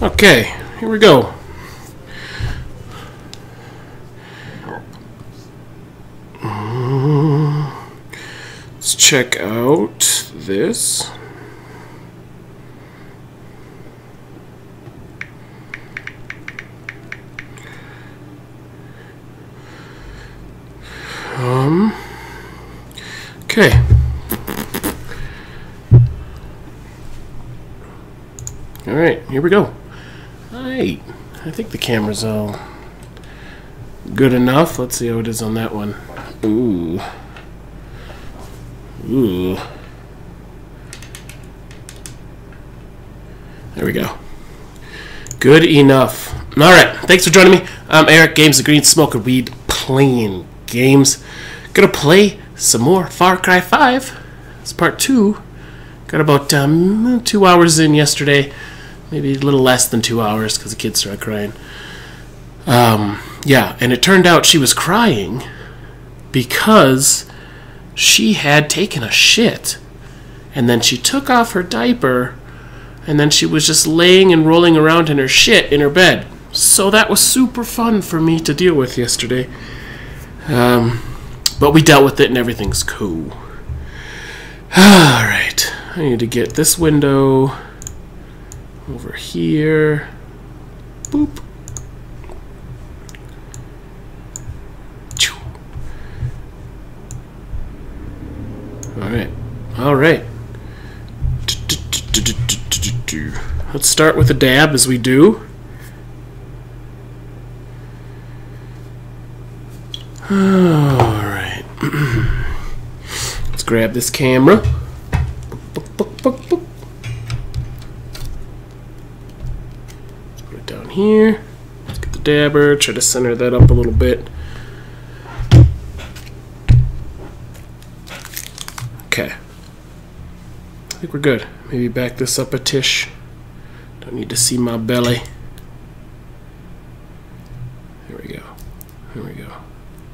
Okay, here we go. Let's check out this. Okay. All right, here we go. Alright, I think the camera's all good enough. Let's see how it is on that one. Ooh. Ooh. There we go. Good enough. Alright, thanks for joining me. I'm Eric, Games&Greenz, smoking weed, playing games. Gonna play some more Far Cry 5. It's part 2. Got about 2 hours in yesterday. Maybe a little less than 2 hours because the kids started crying. Yeah, and it turned out she was crying because she had taken a shit. And then she took off her diaper, and then she was just laying and rolling around in her shit in her bed. So that was super fun for me to deal with yesterday. But we dealt with it and everything's cool. Alright, I need to get this window over here. Boop. Alright. Alright. Let's start with a dab as we do. Alright. Let's grab this camera. Boop, boop, boop, boop. Let's put it down here. Let's get the dabber. Try to center that up a little bit. Okay. I think we're good. Maybe back this up a tish. Don't need to see my belly. There we go. There we go.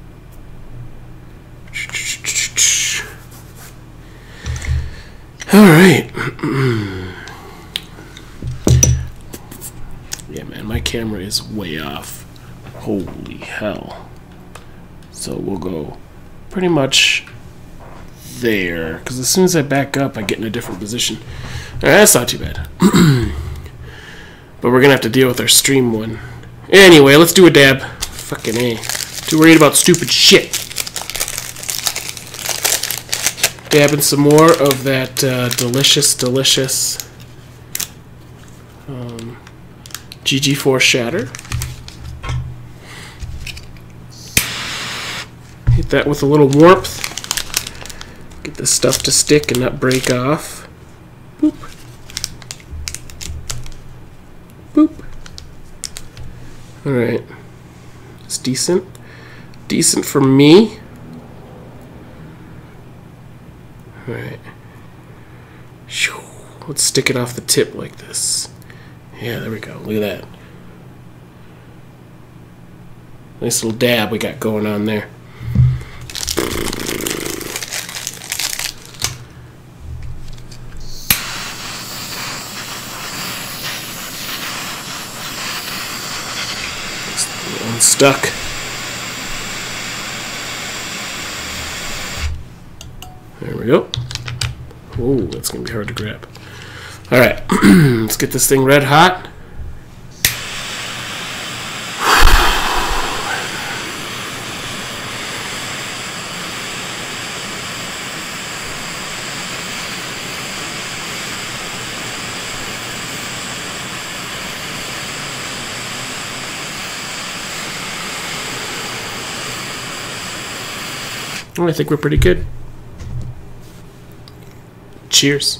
Alright. Yeah, man, my camera is way off. Holy hell. So we'll go pretty much there, because as soon as I back up I get in a different position. Alright, that's not too bad. But we're gonna have to deal with our stream one. Anyway, let's do a dab. Fucking A. Too worried about stupid shit. Dabbing some more of that delicious GG4 shatter. Hit that with a little warmth. Get this stuff to stick and not break off. Boop. Boop. Alright. It's decent. Decent for me. Alright. Let's stick it off the tip like this. Yeah, there we go. Look at that. Nice little dab we got going on there. Unstuck. There we go. Ooh, that's gonna be hard to grab. Alright, let's get this thing red hot. I think we're pretty good. Cheers.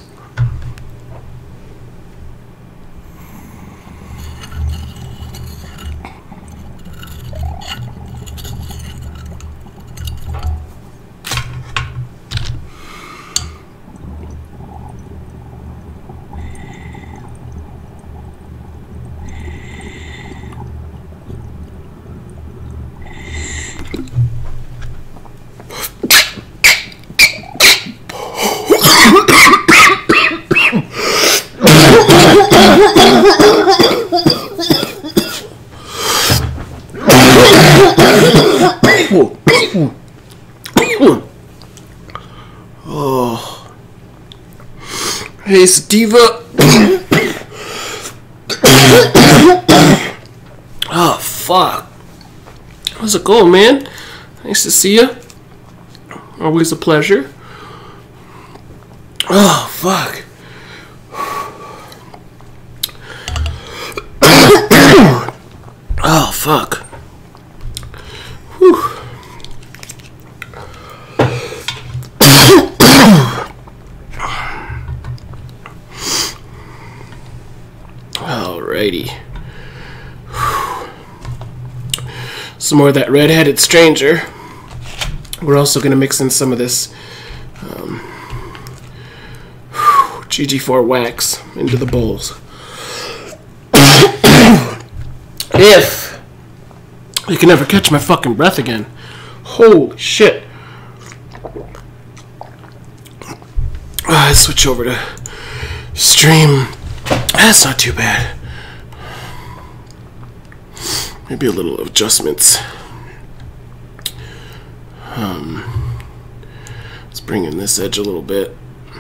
Hey, Sativa. Oh, fuck. How's it going, man? Nice to see you. Always a pleasure. Oh, fuck. Oh, fuck. Whew. Alrighty. Some more of that red-headed stranger. We're also going to mix in some of this GG4 wax into the bowls. If I can never catch my fucking breath again. Holy shit. I switch over to stream. That's not too bad. Maybe a little adjustments. Let's bring in this edge a little bit.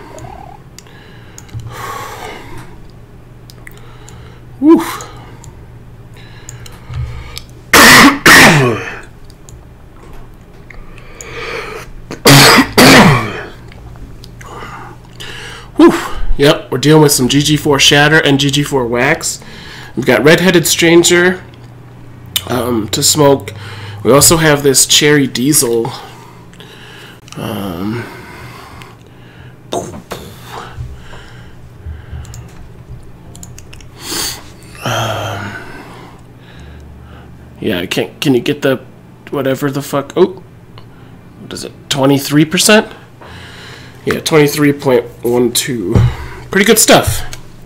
Woo. Whew. Yep, we're dealing with some GG4 shatter and GG4 wax. We've got Red-Headed Stranger to smoke. We also have this Cherry Diesel. Yeah, can you get the whatever the fuck? Oh, what is it? 23%? Yeah, 23.12. Pretty good stuff.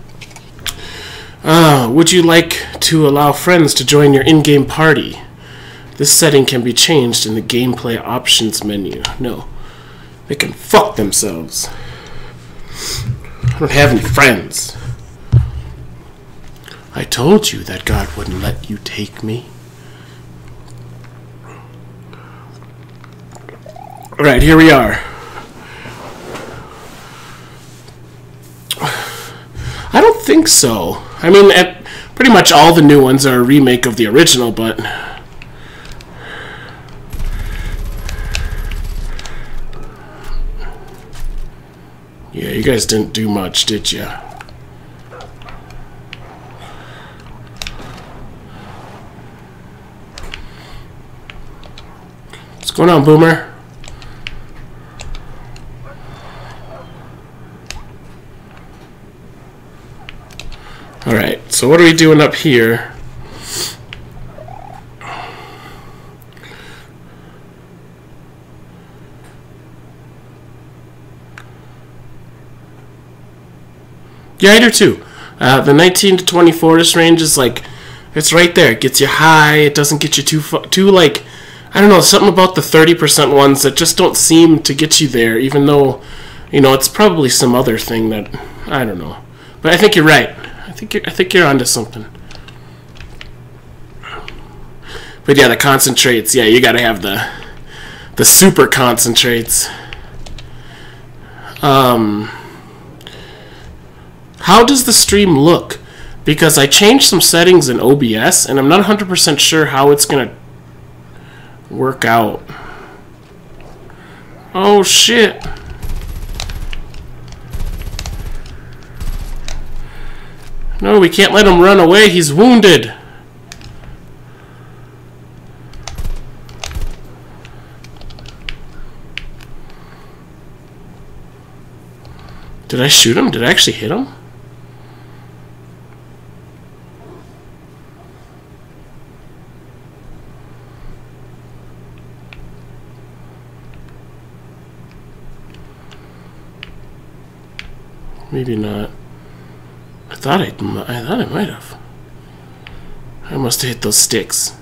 Would you like to allow friends to join your in-game party? This setting can be changed in the gameplay options menu. No, they can fuck themselves. I don't have any friends. I told you that God wouldn't let you take me. Alright, here we are. I don't think so. I mean, pretty much all the new ones are a remake of the original, but... Yeah, you guys didn't do much, did you? What's going on, Boomer? Alright, so what are we doing up here? Yeah, I do too. The 19 to 24ish range is like, it's right there. It gets you high. It doesn't get you too like, I don't know, something about the 30% ones that just don't seem to get you there, even though, you know, it's probably some other thing that, I don't know. But I think you're right. I think you're onto something. But yeah, the concentrates. Yeah, you gotta have the super concentrates. How does the stream look? Because I changed some settings in OBS, and I'm not 100% sure how it's gonna work out. Oh shit. No, we can't let him run away. He's wounded. Did I shoot him? Did I actually hit him? Maybe not. I thought I might have. I must have hit those sticks.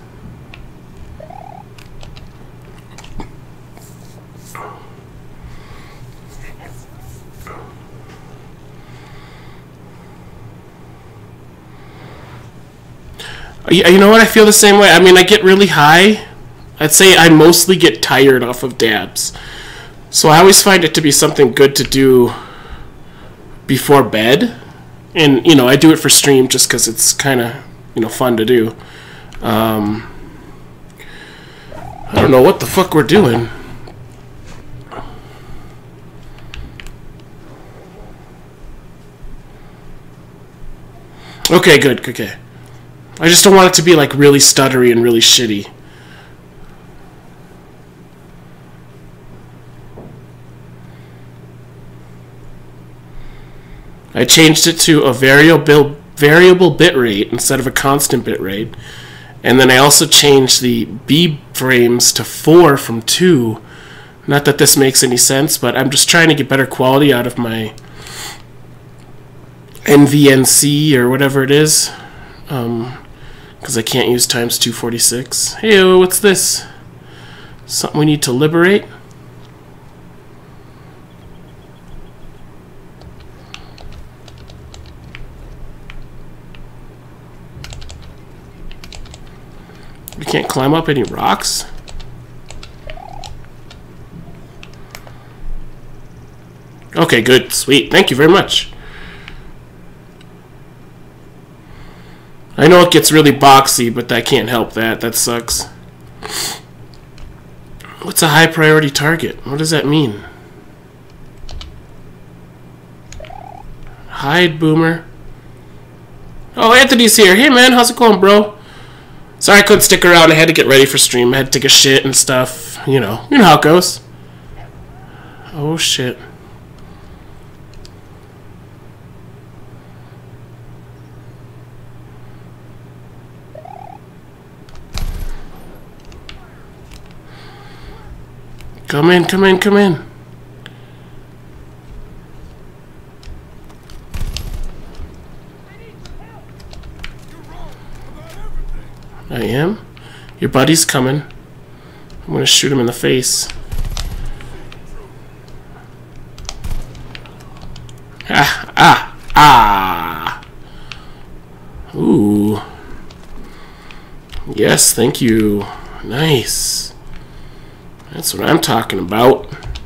You know what? I feel the same way. I mean, I get really high. I'd say I mostly get tired off of dabs. So I always find it to be something good to do before bed, and you know I do it for stream just because it's kind of fun to do. I don't know what the fuck we're doing. Okay, good. Okay, I just don't want it to be like really stuttery and really shitty. I changed it to a variable bitrate instead of a constant bitrate. And then I also changed the B frames to 4 from 2. Not that this makes any sense, but I'm just trying to get better quality out of my NVNC or whatever it is. Because I can't use times 246. Hey, what's this? Something we need to liberate? We can't climb up any rocks? Okay, good. Sweet. Thank you very much. I know it gets really boxy, but I can't help that. That sucks. What's a high priority target? What does that mean? Hide, Boomer. Oh, Anthony's here. Hey, man. How's it going, bro? Sorry I couldn't stick around. I had to get ready for stream. I had to take a shit and stuff. You know how it goes. Oh, shit. Come in, come in, come in. I am? Your buddy's coming. I'm gonna shoot him in the face. Ah, ah, ah. Ooh. Yes, thank you. Nice. That's what I'm talking about.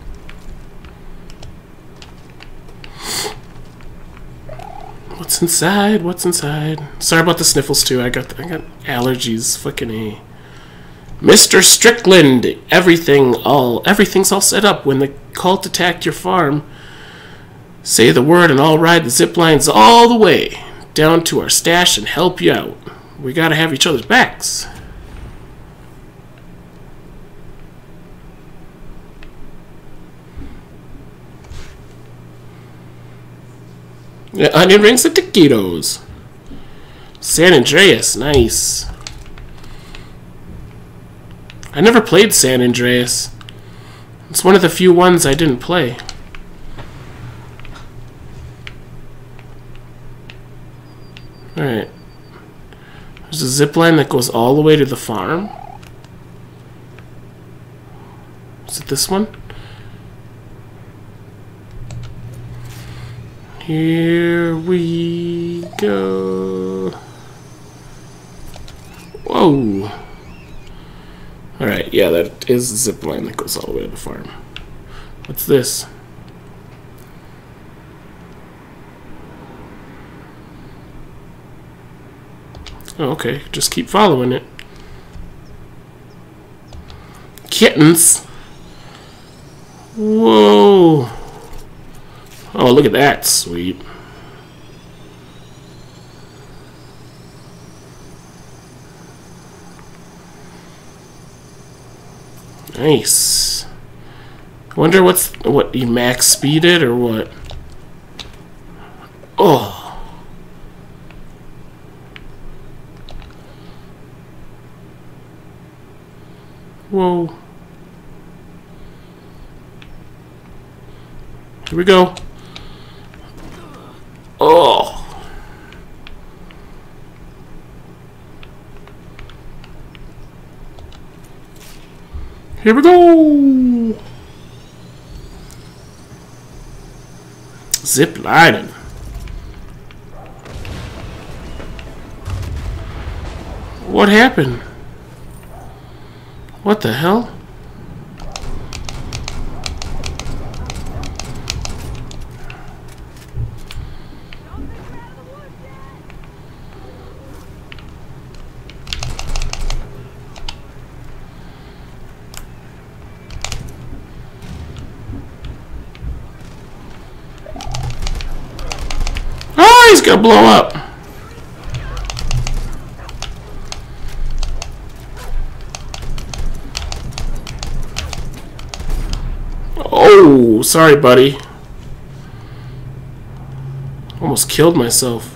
What's inside? What's inside? Sorry about the sniffles too. I got allergies. Fucking A. Mr. Strickland, everything's all set up. When the cult attacked your farm, say the word and I'll ride the zip lines all the way down to our stash and help you out. We gotta have each other's backs. Yeah, onion rings and taquitos. San Andreas, nice. I never played San Andreas. It's one of the few ones I didn't play. Alright. There's a zip line that goes all the way to the farm. Is it this one? Here we go. Whoa. Alright, yeah, that is the zip line that goes all the way to the farm. What's this? Oh, okay, just keep following it. Kittens. Whoa. Oh, look at that. Sweet. Nice. I wonder what you max speed it or what? Oh. Whoa. Here we go. Oh. Here we go. Zip lining. What happened? What the hell? he's gonna blow up. Oh, sorry, buddy. Almost killed myself.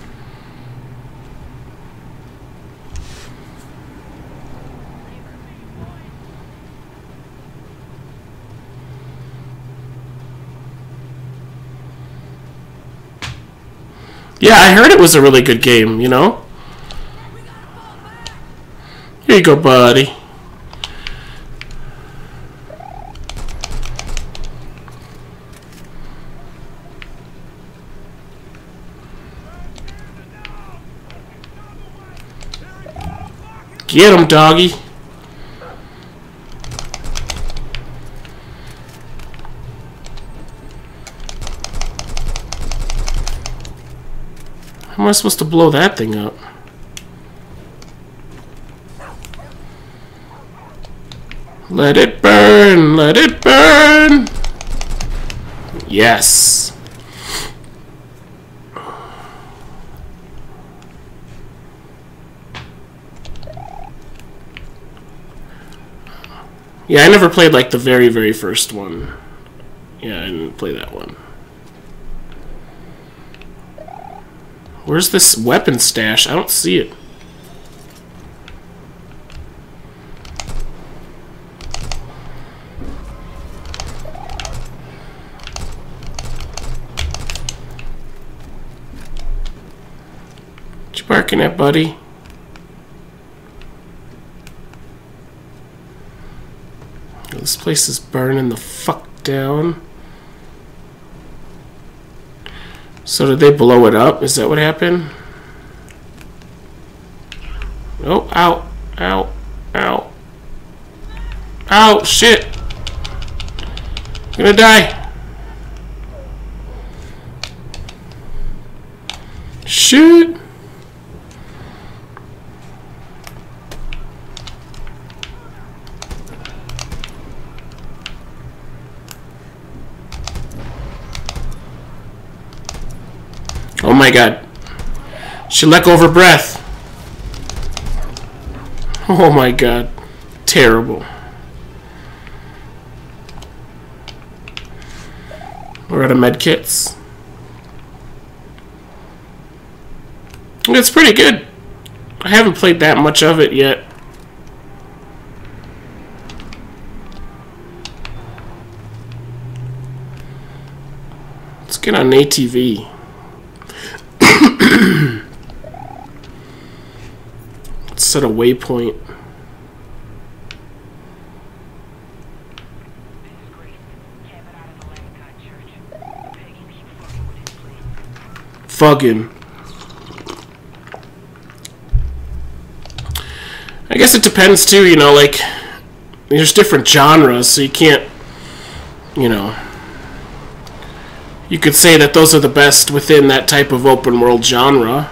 Yeah, I heard it was a really good game, you know? Here you go, buddy. Get him, doggy. How am I supposed to blow that thing up? Let it burn! Let it burn! Yes! Yeah, I never played like the very, very first one. Yeah, I didn't play that one. Where's this weapon stash? I don't see it. What you barking at, buddy? This place is burning the fuck down. So did they blow it up? Is that what happened? Oh, ow, ow, ow. Ow, shit. I'm gonna die. Shit. Oh my god. She let go of her breath. Oh my god. Terrible. We're out of medkits. It's pretty good. I haven't played that much of it yet. Let's get on ATV. Let's set a waypoint. Fucking. I guess it depends too, you know, like there's different genres, so you can't, you know, you could say that those are the best within that type of open world genre.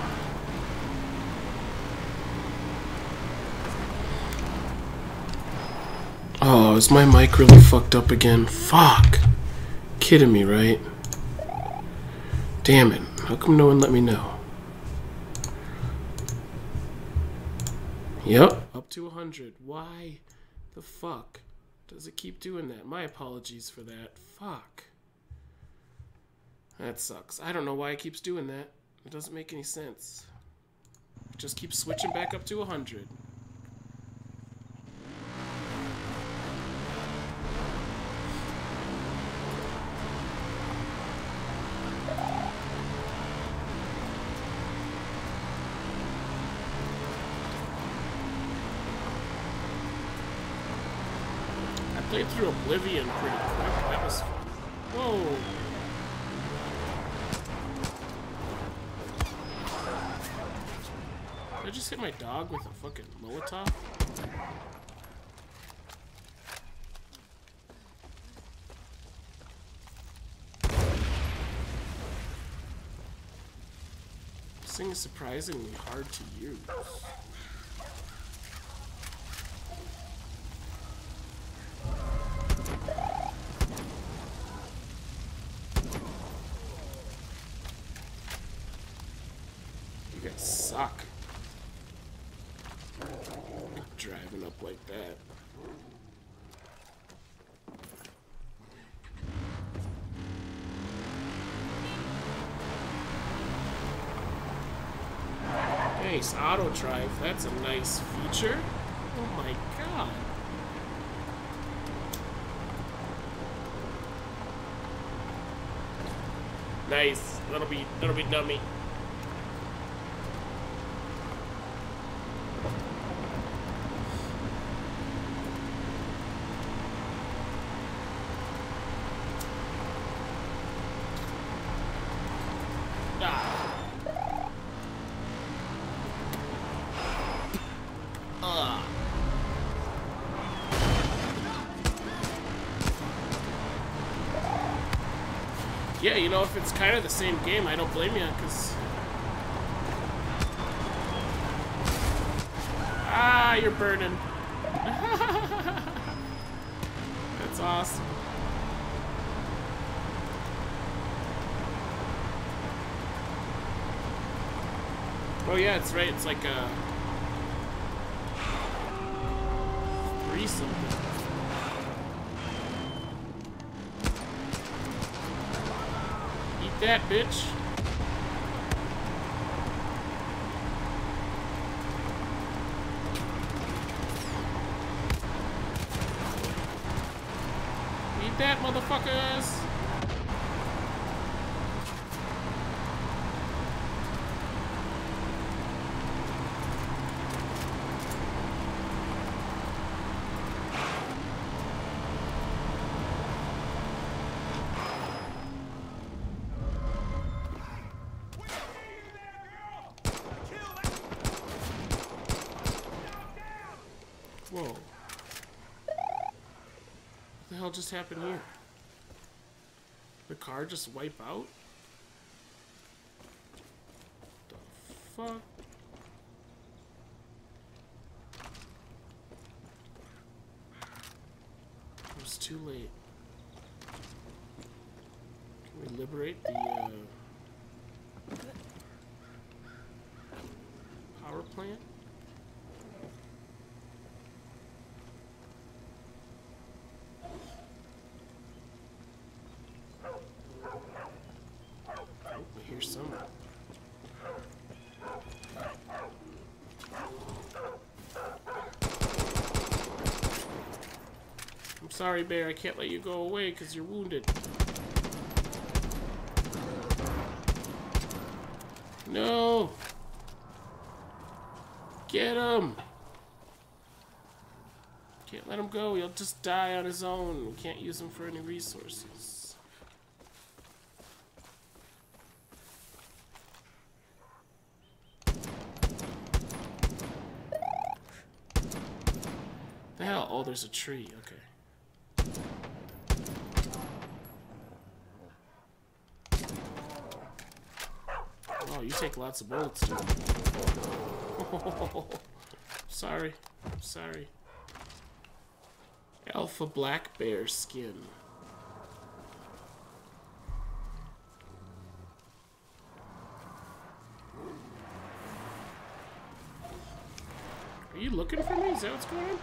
Oh, is my mic really fucked up again? Fuck. Kidding me, right? Damn it. How come no one let me know? Yep. Up to 100. Why the fuck does it keep doing that? My apologies for that. Fuck. That sucks. I don't know why it keeps doing that. It doesn't make any sense. It just keeps switching back up to 100. I played through Oblivion pretty quick. That was fun. Whoa. Did I just hit my dog with a fucking Molotov? This thing is surprisingly hard to use. guys suck. Driving up like that. Nice auto drive. That's a nice feature. Oh my god. Nice. That'll be dummy. Yeah, you know, if it's kind of the same game, I don't blame you, because... Ah, you're burning. That's awesome. Oh yeah, it's right, it's like a... 3 something. Eat that, bitch. Eat that, motherfuckers. Whoa. What the hell just happened here? The car just wipe out? The fuck? It was too late. Can we liberate the power plant? Oh, I hear someone. I'm sorry, Bear. I can't let you go away because you're wounded. No! Get him! Can't let him go. He'll just die on his own. We can't use him for any resources. The hell? Oh, there's a tree. Okay. Oh, you take lots of bullets, dude. Oh, sorry. I'm sorry. Alpha black bear skin. Are you looking for me? Is that what's going on?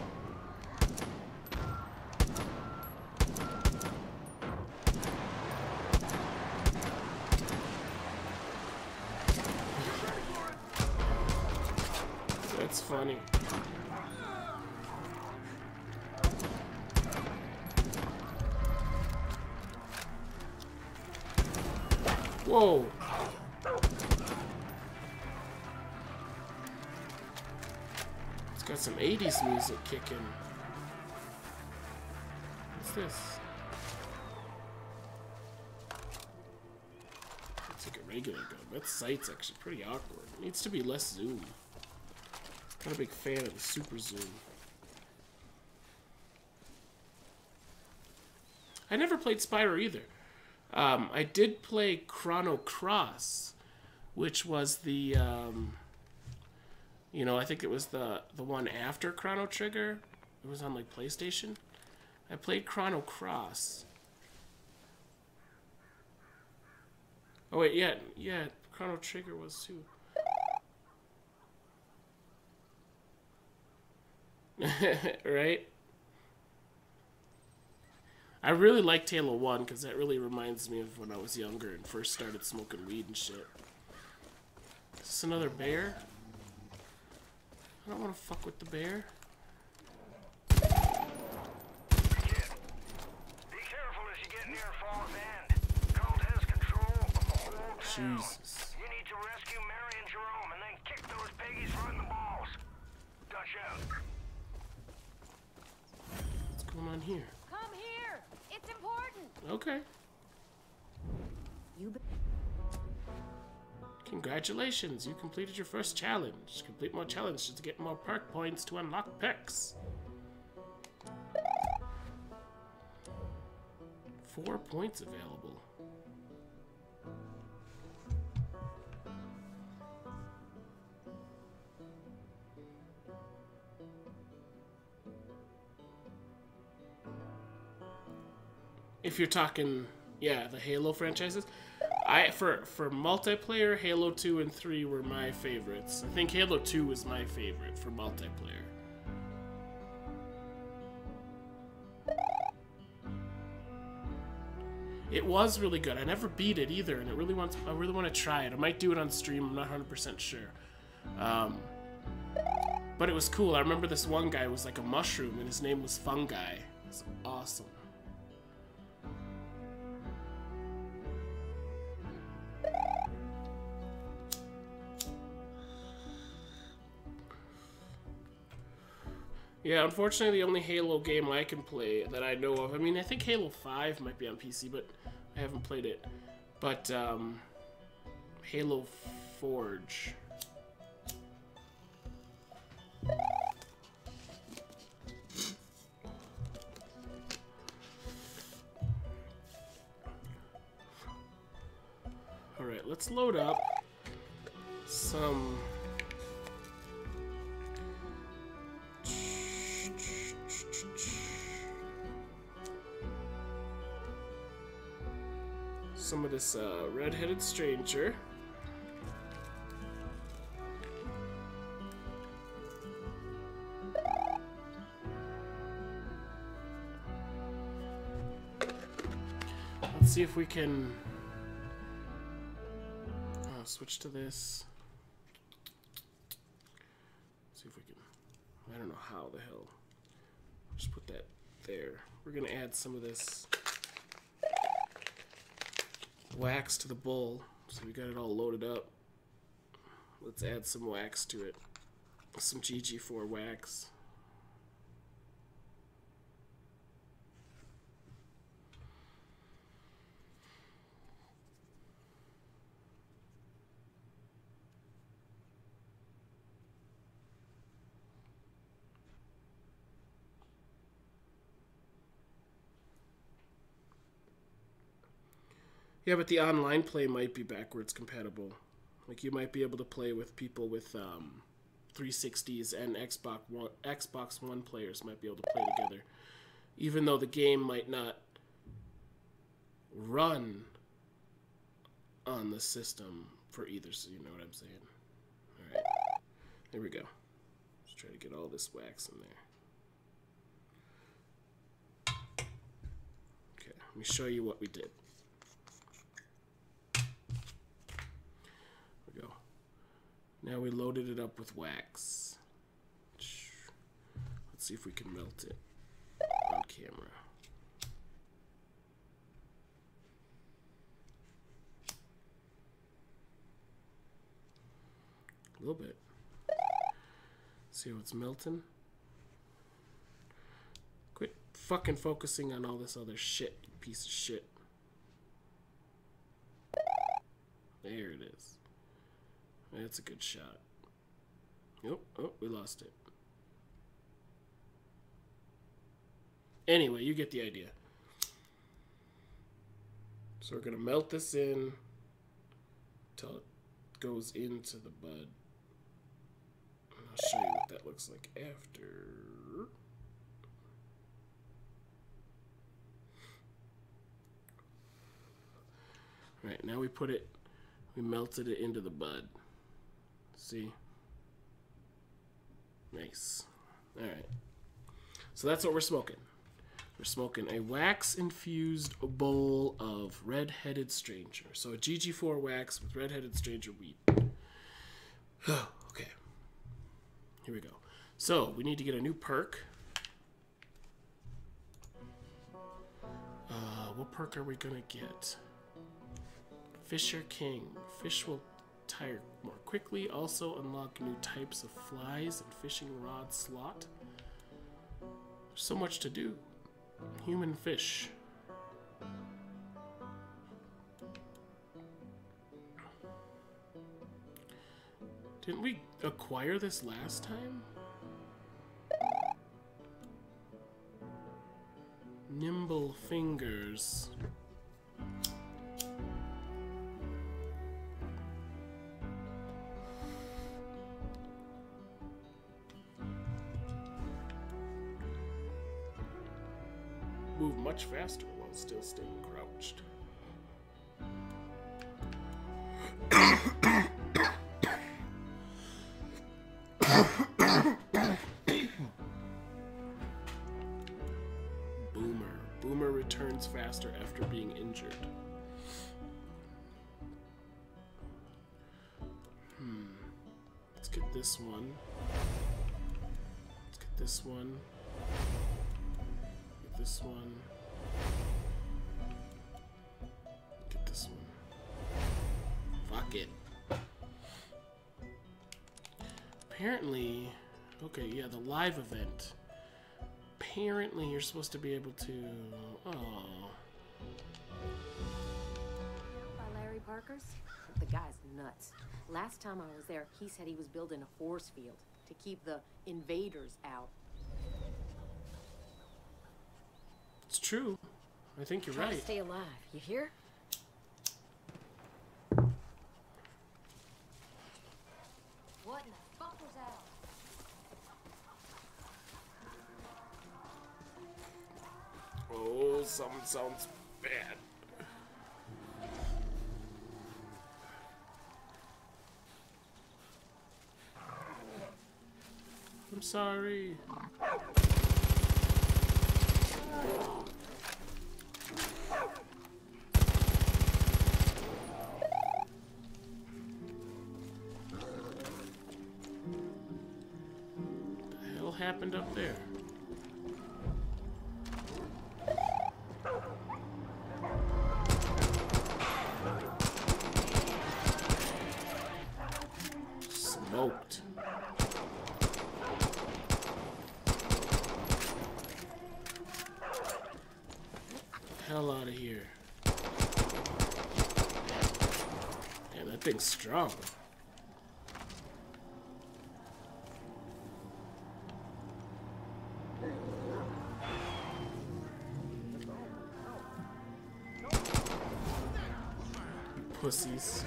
That's funny. Whoa! It's got some 80s music kicking. What's this? It's like a regular gun. That sight's actually pretty awkward. It needs to be less zoom. Not a big fan of the super zoom. I never played Spyro either. I did play Chrono Cross, which was the, you know, I think it was the one after Chrono Trigger. It was on, like, PlayStation. I played Chrono Cross. Oh, wait, yeah, Chrono Trigger was too. Right? I really liked Halo 1 because that really reminds me of when I was younger and first started smoking weed and shit. Is this another bear? I don't want to fuck with the bear. Be careful as you get near Fall's End. Cult has control of the whole town. Jesus. You need to rescue Mary and Jerome and then kick those piggies right in the balls. Dutch out. What's going on here? Come here! It's important! Okay. You Congratulations, you completed your first challenge. Complete more challenges to get more perk points to unlock perks. 4 points available. If you're talking, yeah, the Halo franchises, for multiplayer, Halo 2 and 3 were my favorites. I think Halo 2 was my favorite for multiplayer. It was really good. I never beat it either, and I really want to try it. I might do it on stream. I'm not 100% sure. But it was cool. I remember this one guy was like a mushroom, and his name was Fungi. It was awesome. Yeah, unfortunately, the only Halo game I can play that I know of, I mean, I think Halo 5 might be on PC, but I haven't played it. But, Halo Forge. Alright, let's load up some... some of this red-headed stranger. Let's see if we can switch to this. See if we can. I don't know how the hell. Just put that there. We're gonna add some of this wax to the bowl, so we got it all loaded up. Let's add some wax to it. Some GG4 wax. Yeah, but the online play might be backwards compatible. Like, you might be able to play with people with 360s, and Xbox One players might be able to play together. Even though the game might not run on the system for either, so you know what I'm saying. Alright, there we go. Let's try to get all this wax in there. Okay, let me show you what we did. There we go. Now we loaded it up with wax. Let's see if we can melt it on camera. A little bit. See how it's melting? Quit fucking focusing on all this other shit, you piece of shit. There it is. That's a good shot. Oh, we lost it. Anyway, you get the idea. So we're going to melt this in until it goes into the bud. And I'll show you what that looks like after. Alright, now we melted it into the bud. See? Nice. Alright. So that's what we're smoking. We're smoking a wax-infused bowl of Red-Headed Stranger. So a GG4 wax with Red-Headed Stranger weed. Okay. Here we go. So we need to get a new perk. What perk are we gonna get? Fisher King. Fish will tire more quickly. Also unlock new types of flies and fishing rod slot. There's so much to do. Human fish. Didn't we acquire this last time? Nimble fingers. Move much faster while still staying crouched. Boomer returns faster after being injured. Let's get this one. Let's get this one. Get this one. Get this one. Fuck it. Apparently, okay, yeah, the live event. Apparently, you're supposed to be able to. Oh. By Larry Parker's? The guy's nuts. Last time I was there, he said he was building a force field to keep the invaders out. It's true. I think you're Try right. to stay alive, you hear? What in the fuck was that? Oh, something sounds bad. I'm sorry. What the hell happened up there? Smoked. Hell out of here. Man, that thing's strong. Pussies.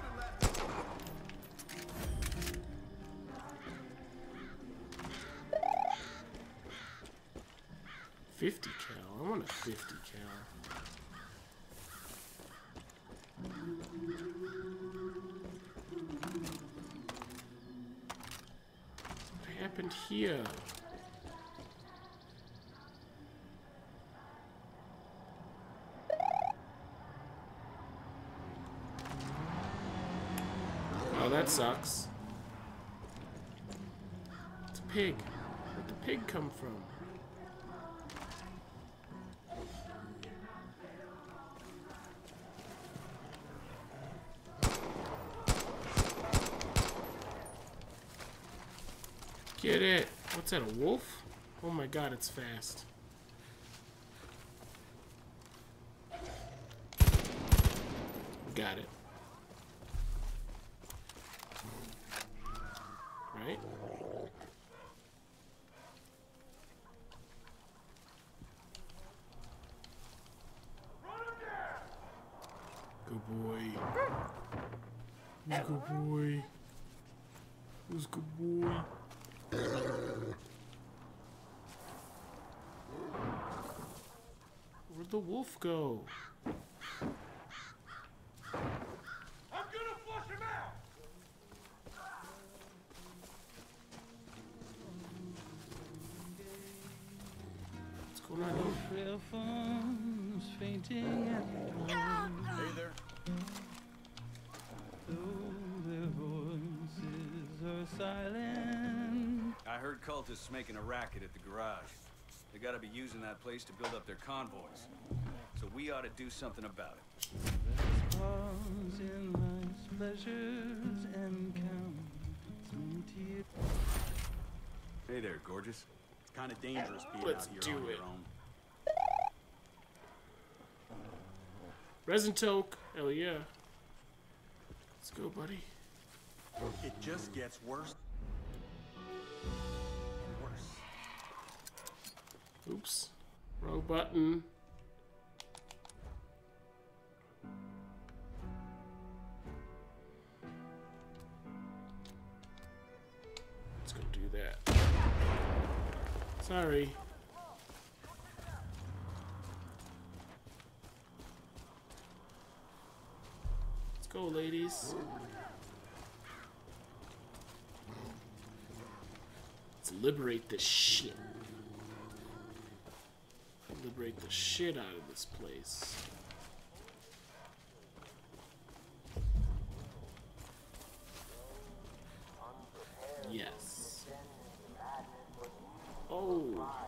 50 cal. I want a 50 cal. What happened here? Oh, that sucks. It's a pig. Where'd the pig come from? Get it! What's that, a wolf? Oh my god, it's fast. Got it. Right? Good boy. Who's a good boy? Who's a good boy? Where'd the wolf go? I'm gonna flush him out! telephone's fainting at home. Hey there. Though their voices are silent. I heard cultists making a racket at the garage. They gotta be using that place to build up their convoys. So we ought to do something about it. Let's pause in life's pleasures and count some tears. Hey there, gorgeous. It's kind of dangerous being Let's out here do on it. your own. Resin toke. Hell yeah. Let's go, buddy. It just gets worse. Worse. Oops. Wrong button. Let's go do that. Sorry. Let's go, ladies. Let's liberate this shit. Liberate the shit out of this place. Yes. Oh.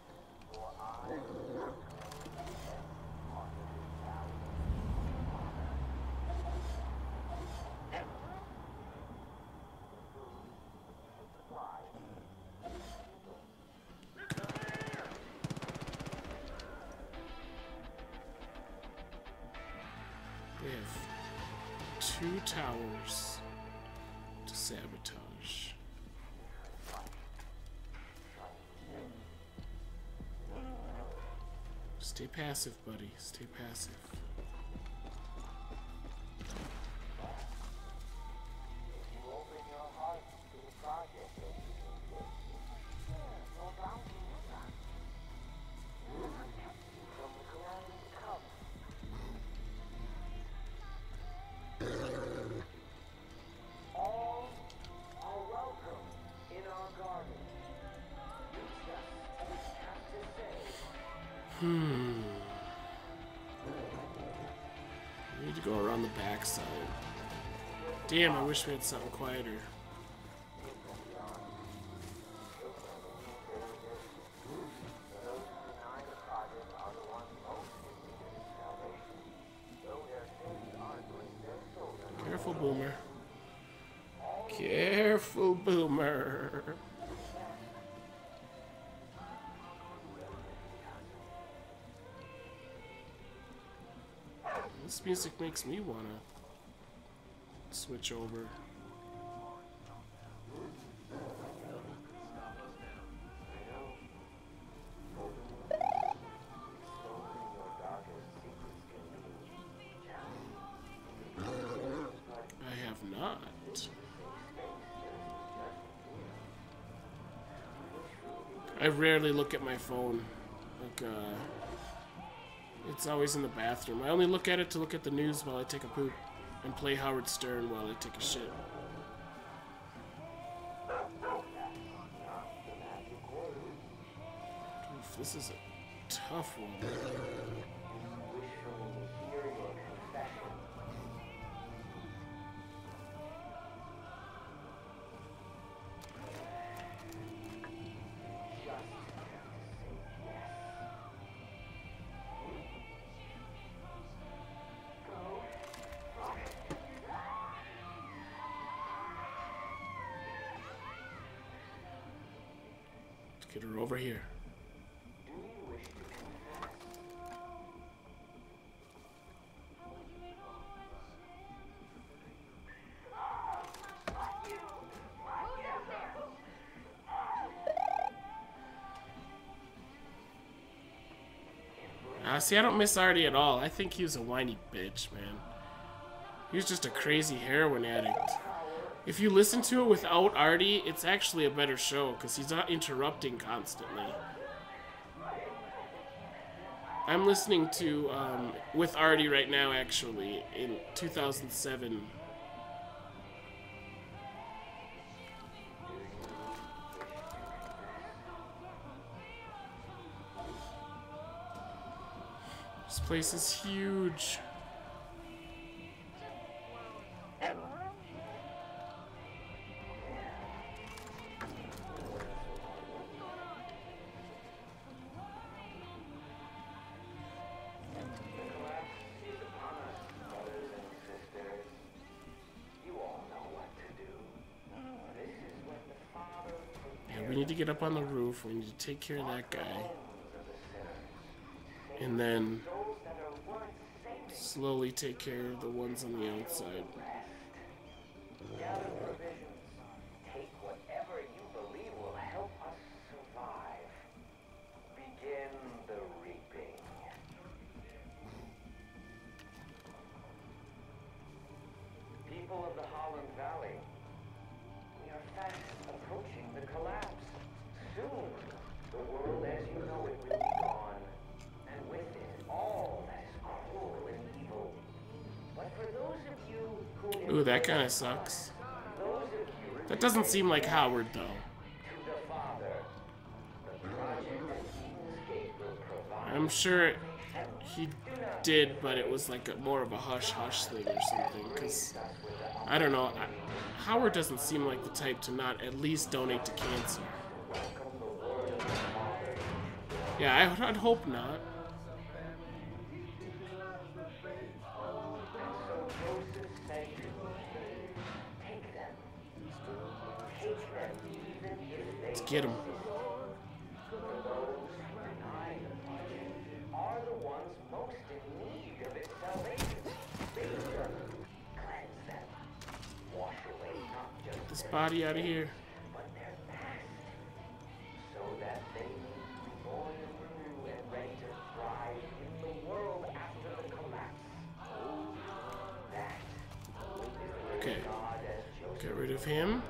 They have 2 towers to sabotage. Stay passive, buddy. Stay passive. We need to go around the backside. Damn, I wish we had something quieter. Careful, Boomer. Careful, Boomer. This music makes me wanna switch over. I have not. I rarely look at my phone. Like, it's always in the bathroom. I only look at it to look at the news while I take a poop and play Howard Stern while I take a shit. Oof, this is a tough one. Get her over here. See, I don't miss Artie at all. I think he was a whiny bitch, man. He was just a crazy heroin addict. If you listen to it without Artie, it's actually a better show, because he's not interrupting constantly. I'm listening to, with Artie right now, actually, in 2007. place is huge. Yeah, we need to get up on the roof. We need to take care of that guy. And then slowly take care of the ones on the outside. Gather provisions. Take whatever you believe will help us survive. Begin the reaping. People of the Holland Valley, we are fast approaching the collapse. Soon, the world as you know it will be gone, and with it, all that is cruel and evil. But for those of you who Ooh, that kind of sucks. those of you That doesn't seem like Howard, though. to the Father, the project that Games&Greenz will provide. I'm sure he did, but it was like more of a hush-hush thing or something, because, I don't know, Howard doesn't seem like the type to not at least donate to cancer. Yeah, I'd hope not. Let's get him. Are the ones most in need of its salvation. Bathe them, cleanse them, wash away not just This body out of here. but their past, so that they may be born anew and ready to thrive in the world after the collapse. That is Okay, God as Joseph get rid of him.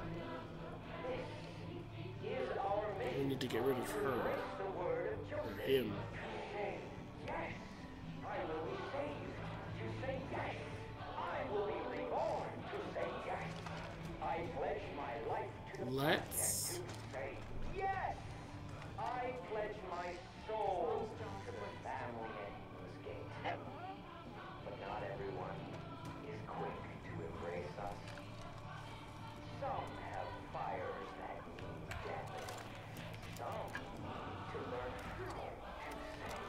is our mission. We need to get rid of her. The word of Joseph. Or him. Say yes, I will be saved. To say yes, I will be reborn. To say yes, I pledge my life to the Let's... to say yes, I pledge my soul to the family at Games&Greenz. But not everyone is quick to embrace us. Some have fires that need death. Some need to learn how to say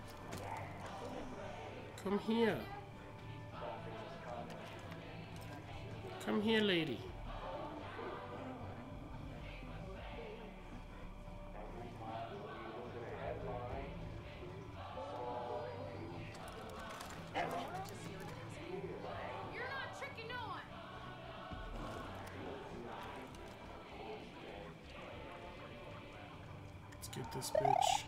yes. Come here. Come here, lady. You're not tricking no one. Let's get this bitch.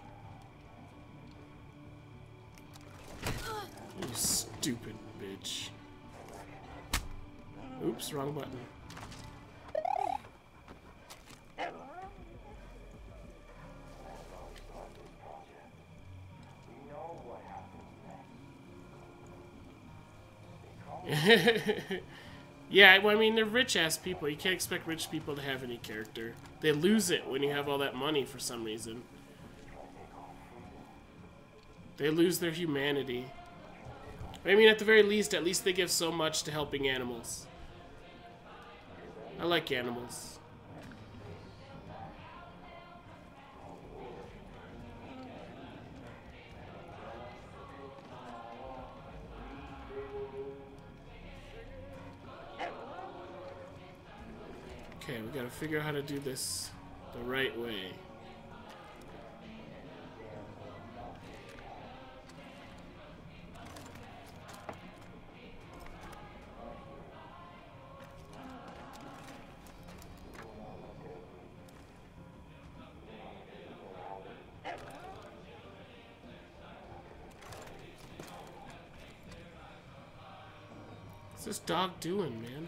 You stupid bitch. Oops, wrong button. Yeah, well, I mean, they're rich-ass people. You can't expect rich people to have any character. They lose it when you have all that money for some reason. They lose their humanity. I mean, at the very least, at least they give so much to helping animals. I like animals. Okay, we gotta figure out how to do this the right way. What's this dog doing, man?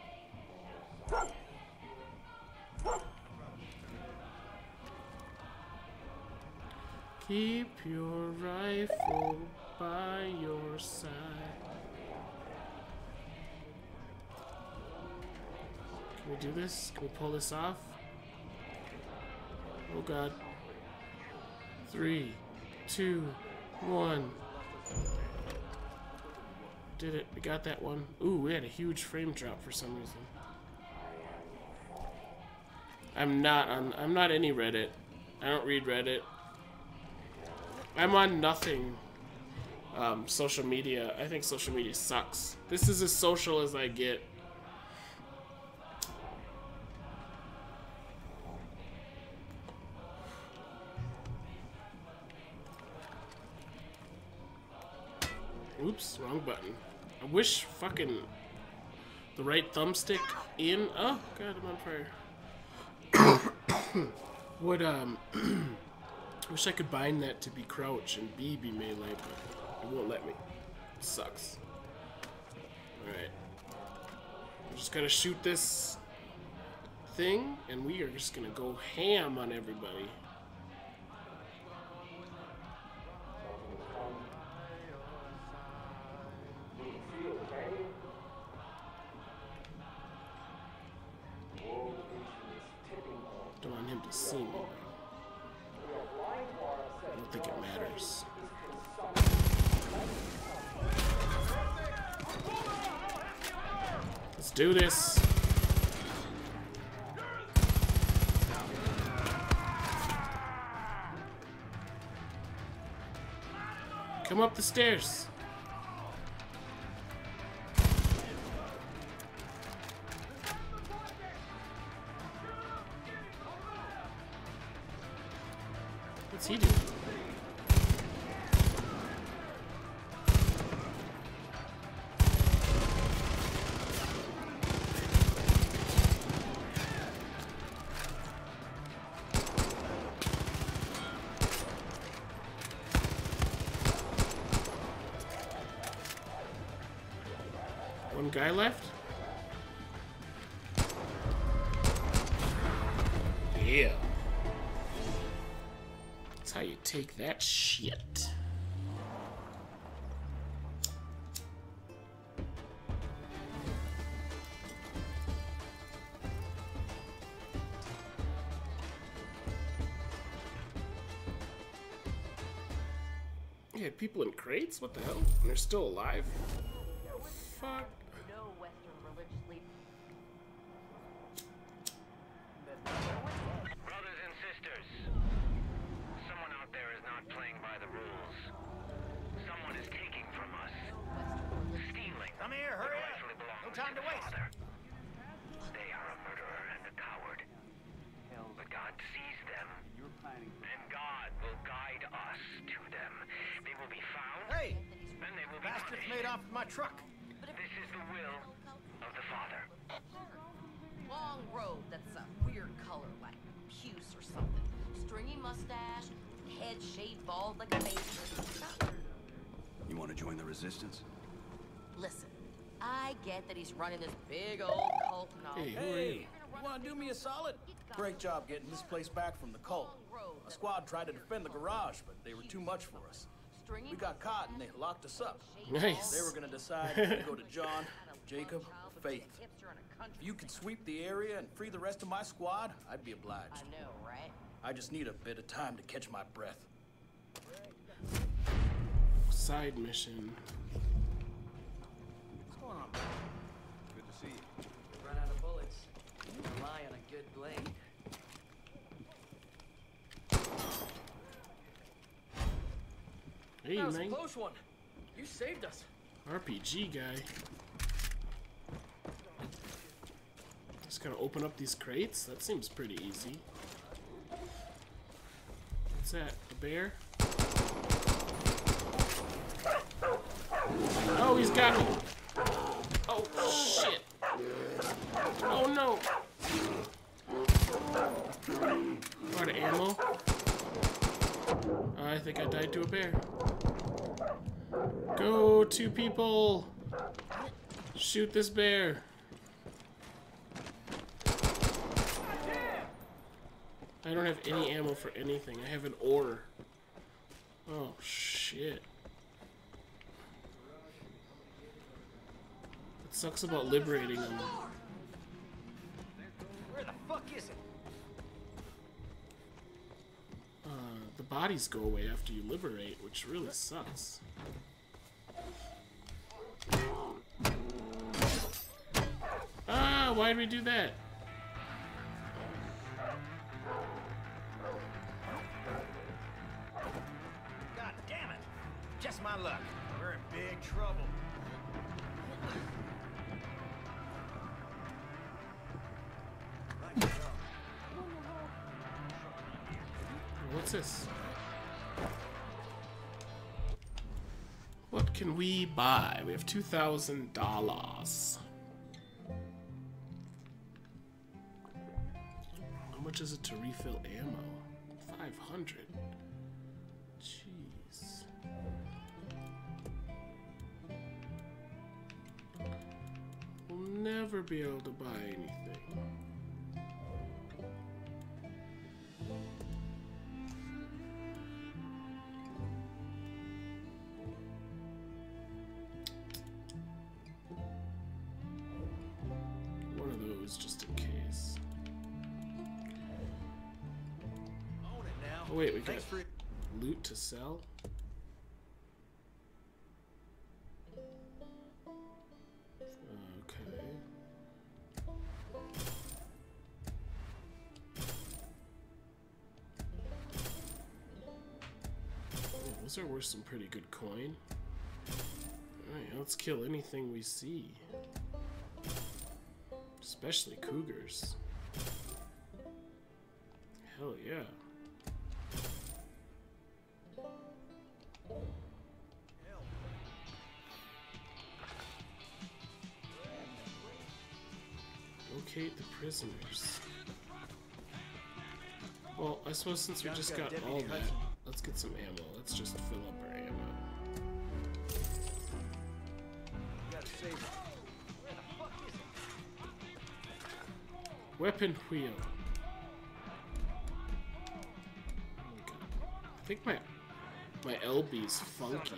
Keep your rifle by your side. Can we do this? Can we pull this off? Oh god. 3, 2, 1. Did it. We got that one. Ooh, we had a huge frame drop for some reason. I'm not any Reddit. I don't read Reddit. I'm on nothing. Social media. I think social media sucks. This is as social as I get. Oops, wrong button. I wish fucking the right thumbstick in. Oh god, I'm on fire. Would wish I could bind that to be crouch and B be melee, but it won't let me. It sucks. Alright. I'm just gonna shoot this thing, and we are just gonna go ham on everybody. Don't want him to see me. I don't think it matters. Let's do this. Come up the stairs. What's he doing? One guy left? Yeah. That's how you take that shit. You had people in crates? What the hell? And they're still alive? Fuck. No Western religious leader. Brothers and sisters, someone out there is not playing by the rules. Someone is taking from us. Stealing. Come here, hurry up. No time to waste. Father. They are a murderer and a coward. But God sees them. And God will guide us to them. They will be found. Hey, And they will be bastards punished. made off with my truck. This is the will of the Father. Long robe that's a weird color, like puce or something. Stringy mustache, head shaved bald like a baby. You want to join the resistance? Listen, I get that he's running this big old cult and all. Hey, who are you? Hey, you want to do me a solid? Great job getting this place back from the cult. A squad tried to defend the garage, but they were too much for us. We got caught and they locked us up. Nice. They were gonna decide to go to John, Jacob, or Faith. If you could sweep the area and free the rest of my squad, I'd be obliged. I know, right? I just need a bit of time to catch my breath. Side mission. What's going on? Good to see you. Run out of bullets. Rely on a good blade. Hey, That was a man. close one. You saved us. RPG guy. Just gotta open up these crates? That seems pretty easy. What's that? A bear? Oh, he's got me! Oh, shit! Oh, no! Out of ammo. I think I died to a bear. Go, two people! Shoot this bear! I don't have any ammo for anything. I have an ore. Oh, shit. It sucks about liberating them. Where the fuck is it? The bodies go away after you liberate, which really sucks. Ah, why did we do that? God damn it! Just my luck. We're in big trouble. What's this? What can we buy? We have $2,000. How much is it to refill ammo? 500. Jeez. We'll never be able to buy anything. One of those just in case. Own it now. Oh wait, we got Thanks for loot to sell? Okay. Oh, those are worth some pretty good coin. Alright, let's kill anything we see. Especially cougars. Hell yeah. Locate the prisoners. Well, I suppose since we just got all that, let's get some ammo. Let's just fill up our ammo. gotta save it. Weapon wheel. Oh my god. I think my LB's funky.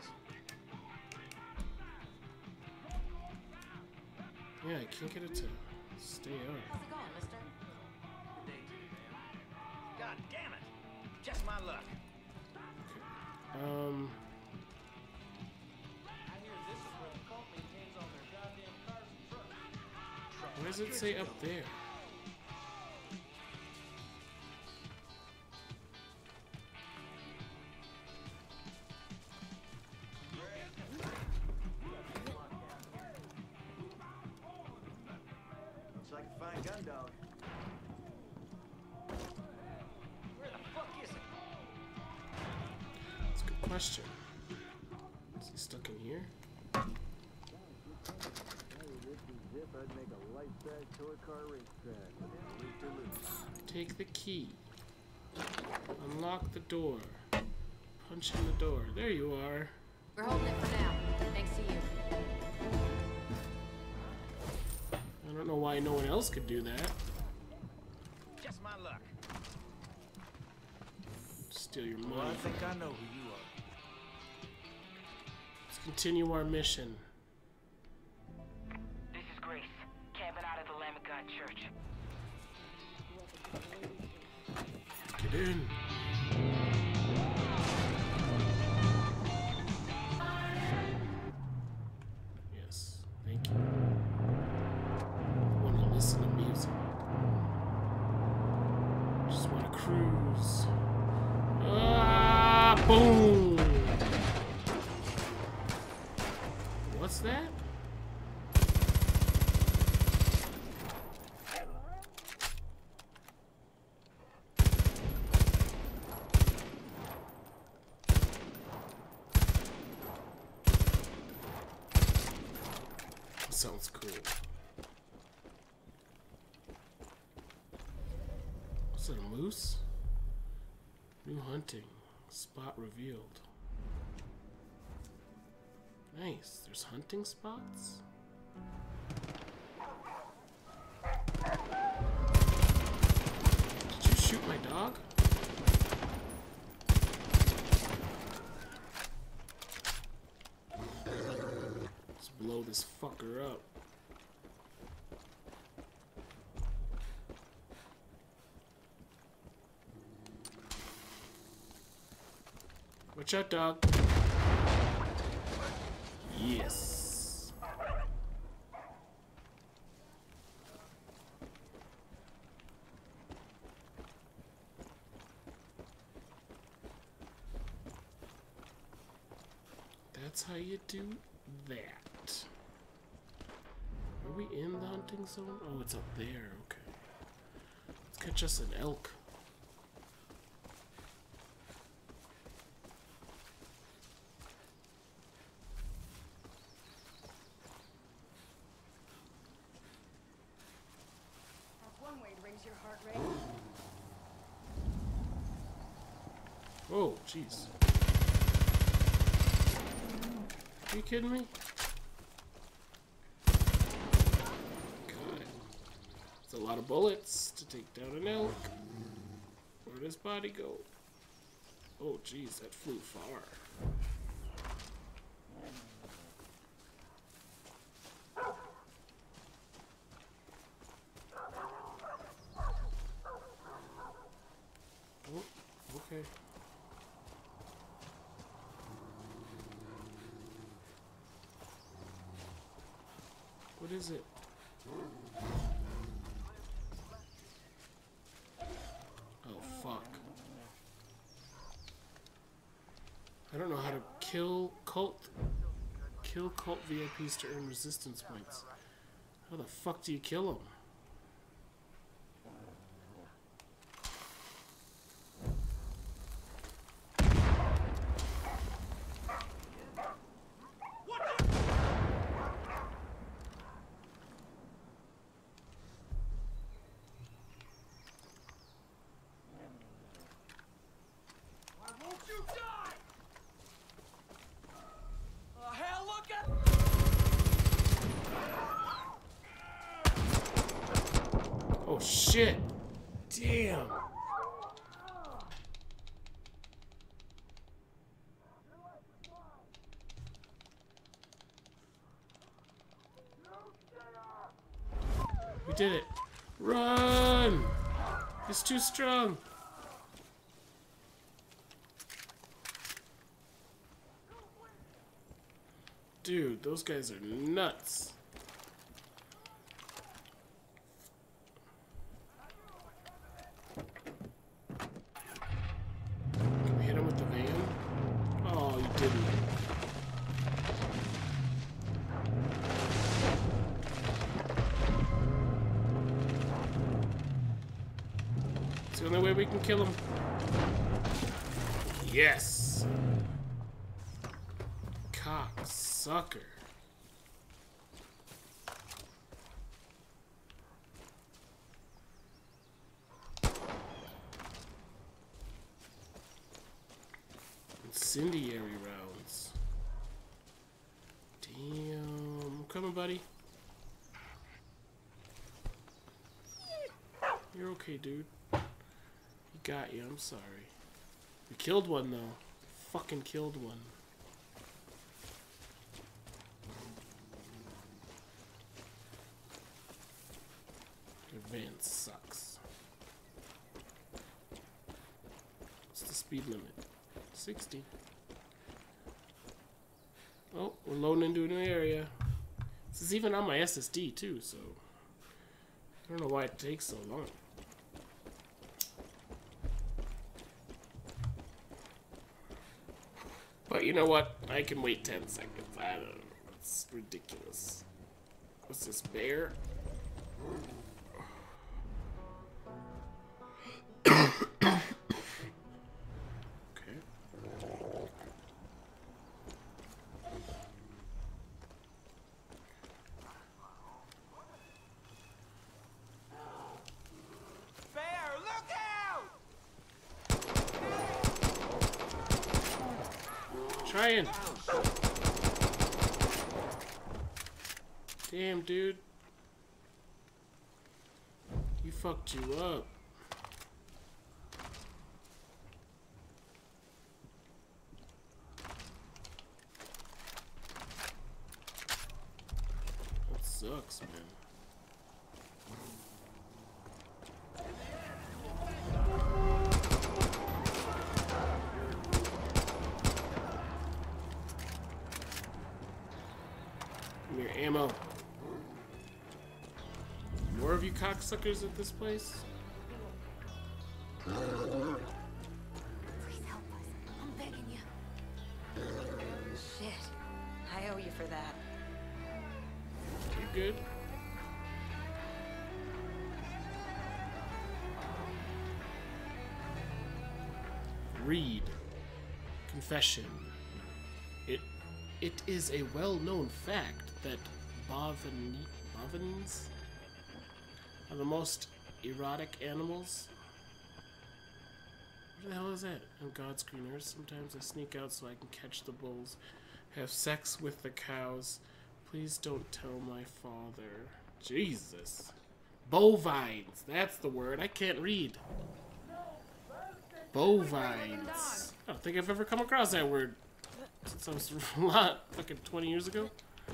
Yeah, I can't get it to stay up. How's it going, mister? Good day to you, man. God damn it! Just my luck. Okay. I hear this is where the cult maintains all their goddamn cars and trucks. Why does it say up there? Looks like a fine gun dog. Where the fuck is it? That's a good question. Is he stuck in here? Take the key. Unlock the door. Punch in the door. There you are. We're holding it for now, thanks to you. I don't know why no one else could do that. Just my luck. Steal your Well, I money. think I know who you are. Let's continue our mission. This is Grace, camping out at the Lamb of God Church. Get in. Yes, thank you. I want to listen to music. Just want to cruise. Ah, boom! What's that? Sounds cool. What's it, a moose? New hunting. Spot revealed. Nice. There's hunting spots? Did you shoot my dog? Let's blow this fucker up. Watch out, dog. Yes. that's how you do that. Are we in the hunting zone? Oh, it's up there. Okay. Let's catch us an elk. That's one way to raise your heart rate. Oh, jeez. Are you kidding me? God. It's a lot of bullets to take down an elk. Where'd his body go? Oh, jeez, that flew far. Oh, okay. What is it? Oh, fuck. I don't know how to kill cult VIPs to earn resistance points. How the fuck do you kill them? Why won't you die? Hell, look at... Oh shit! Damn! We did it! Run! He's too strong! Dude, those guys are nuts. Can we hit him with the van? Oh, you didn't. It's the only way we can kill him. Yes! Cocksucker. Incendiary rounds. Damn. I'm coming, buddy. You're okay, dude. He got you. I'm sorry. We killed one, though. Fucking killed one. Your van sucks. What's the speed limit? 60. Oh, we're loading into a new area. This is even on my SSD too, so I don't know why it takes so long. But you know what? I can wait 10 seconds. I don't know. It's ridiculous. What's this, bear? Trying. Damn, dude. You fucked you up. That sucks, man. Your ammo. More of you cocksuckers at this place? Please help us. I'm begging you. Shit. Read. Confession. It is a well-known fact that bovines are the most erotic animals. What the hell is that? On God's green earth, sometimes I sneak out so I can catch the bulls, have sex with the cows. Please don't tell my father. Jesus. Bovines. That's the word. I can't read. Bovines. I don't think I've ever come across that word since I was a lot, fucking 20 years ago.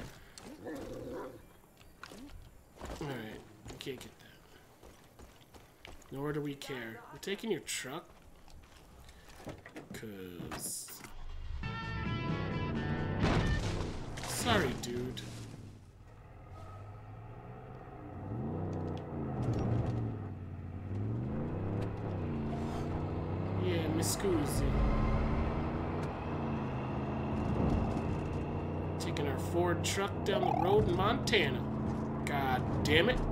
Alright, I can't get that. Nor do we care. We're taking your truck. 'Cause... Sorry, dude. Yeah, mi scusi. Taking our Ford truck down the road in Montana. God damn it.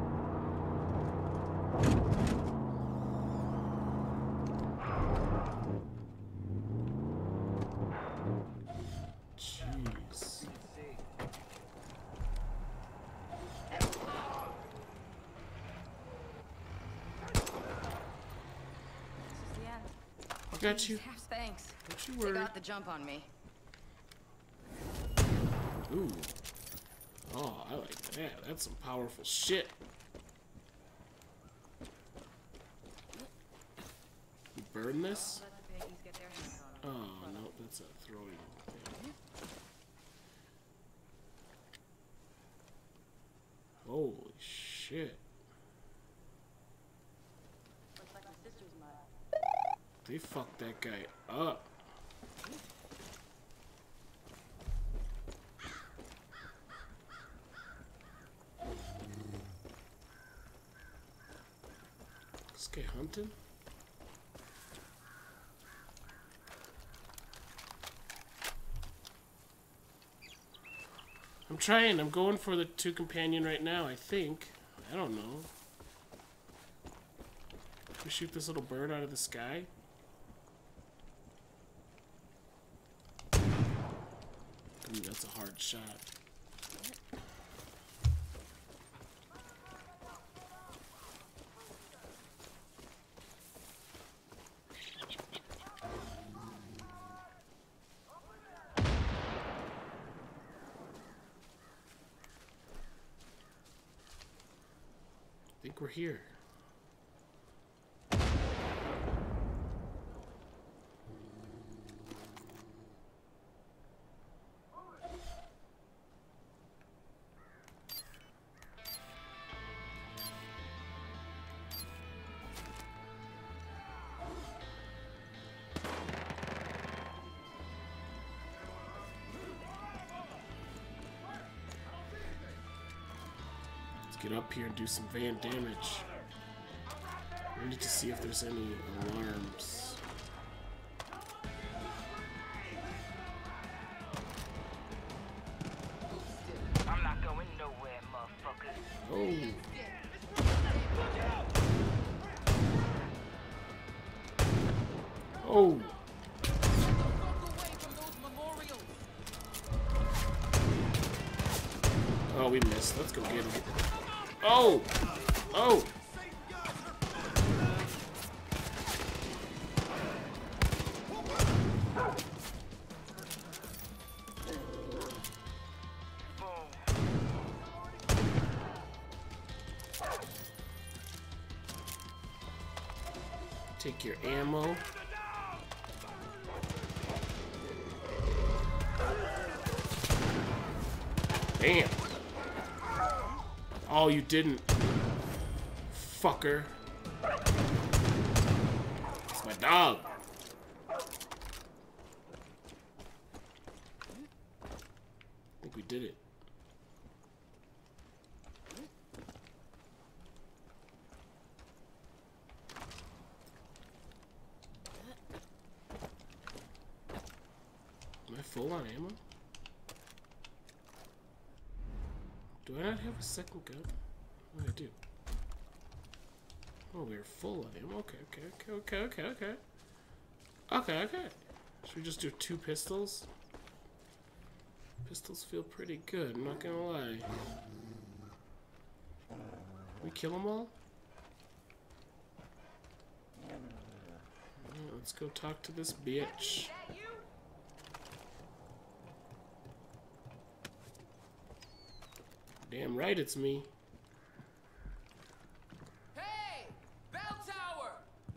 Jeez. I got you. Thanks. Don't you They worry. got the jump on me. Ooh. Oh, I like that. That's some powerful shit. You burn this? Oh, no, that's a throwing thing. Holy shit. They fucked that guy up. This guy hunting? I'm trying. I'm going for the 2 companion right now, I think. I don't know. We shoot this little bird out of the sky? Ooh, that's a hard shot. I think we're here. Get up here and do some van damage. We need to see if there's any alarms. I'm not going nowhere, motherfucker. Oh. Oh. Oh, we missed. Let's go get him. Oh! Oh! Take your ammo. Damn. Oh, you didn't. Fucker. It's my dog. I think we did it. Am I full on ammo? Do I not have a second gun? Oh, I do. Oh, we're full of ammo. Okay. Okay, okay. Should we just do 2 pistols? Pistols feel pretty good, I'm not gonna lie. We kill them all? Yeah, let's go talk to this bitch. Damn right it's me. Hey! Bell Tower!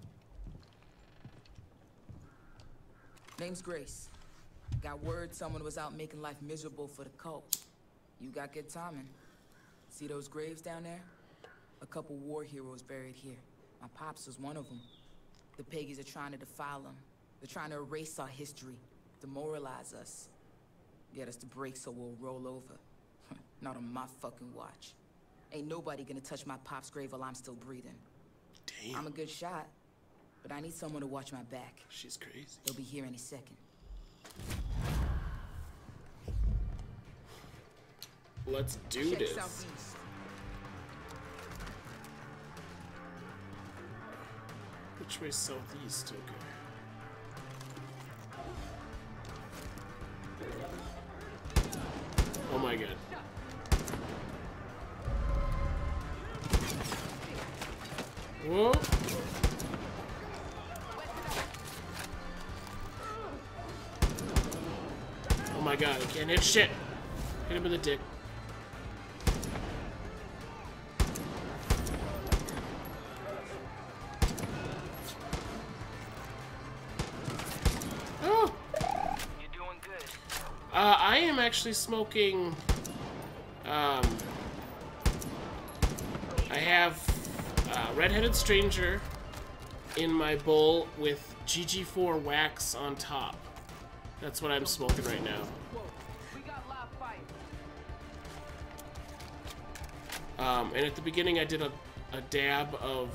Name's Grace. Got word someone was out making life miserable for the cult. You got good timing. See those graves down there? A couple war heroes buried here. My pops was one of them. The Peggies are trying to defile them. They're trying to erase our history, demoralize us. Get us to break so we'll roll over. Not on my fucking watch. Ain't nobody gonna touch my pop's grave while I'm still breathing. Damn. I'm a good shot, but I need someone to watch my back. She's crazy. They'll be here any second. Let's do Check this. southeast. Which way southeast? Okay. Oh my god. Whoa. Oh my god, I can't hit shit. Hit him in the dick. Oh! You're doing good. I am actually smoking. I have Red-Headed Stranger in my bowl with GG4 wax on top. That's what I'm smoking right now. We got live fight. And at the beginning I did a dab of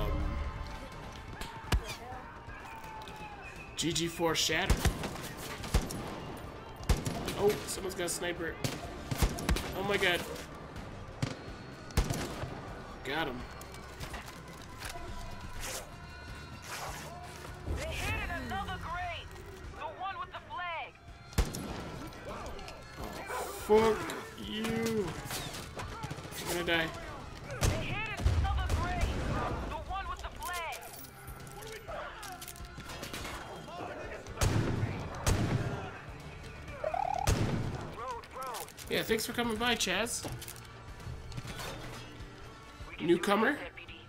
GG4 Shatter. Oh, someone's got a sniper. Oh my god. Got him. They hit another grave. The one with the flag. Fuck you. I'm gonna die. They hit another grave. The one with the flag. Road. Yeah, thanks for coming by, Chaz. We can Newcomer? do that, deputy.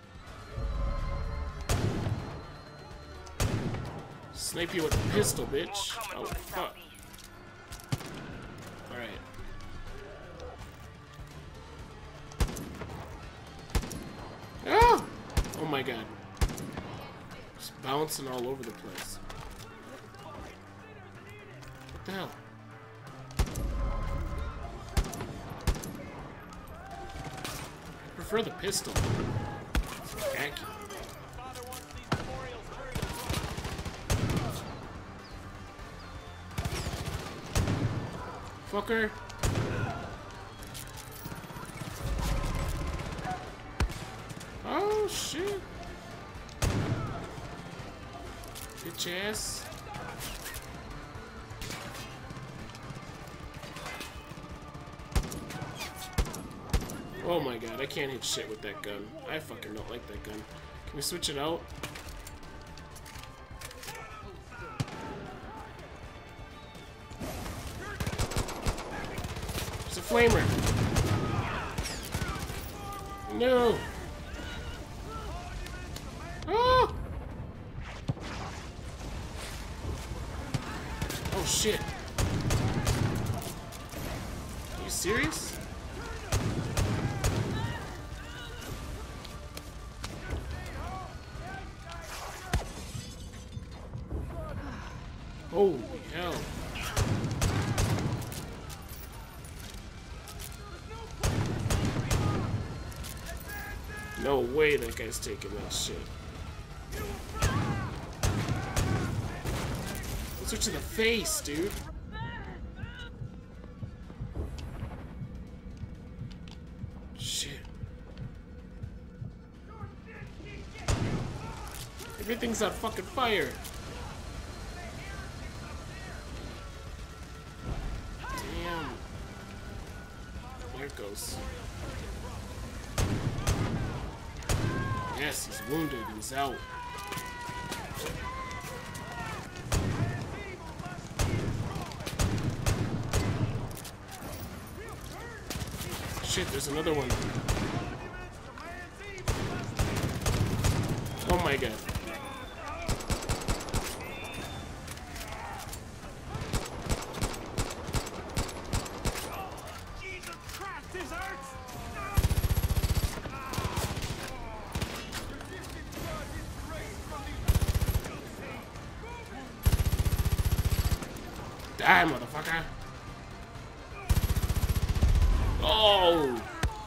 Snipe you with a pistol, More bitch. coming Oh, from the fuck. southeast. Alright. Oh! Oh my god. Just bouncing all over the place. What the hell? I prefer the pistol. It's accurate. Father wants these memorials buried. Fucker. Oh shit. Bitch ass. Oh my god, I can't hit shit with that gun. I fucking don't like that gun. Can we switch it out? There's a flamer. No. Oh! Oh shit. Are you serious? Holy hell. No way that guy's taking that shit. Switch to the face, dude. Shit. Everything's on fucking fire. works. Yes, he's wounded. He's out. Shit, there's another one. Oh my god. Jesus Christ, this hurts! Die, motherfucker. Oh!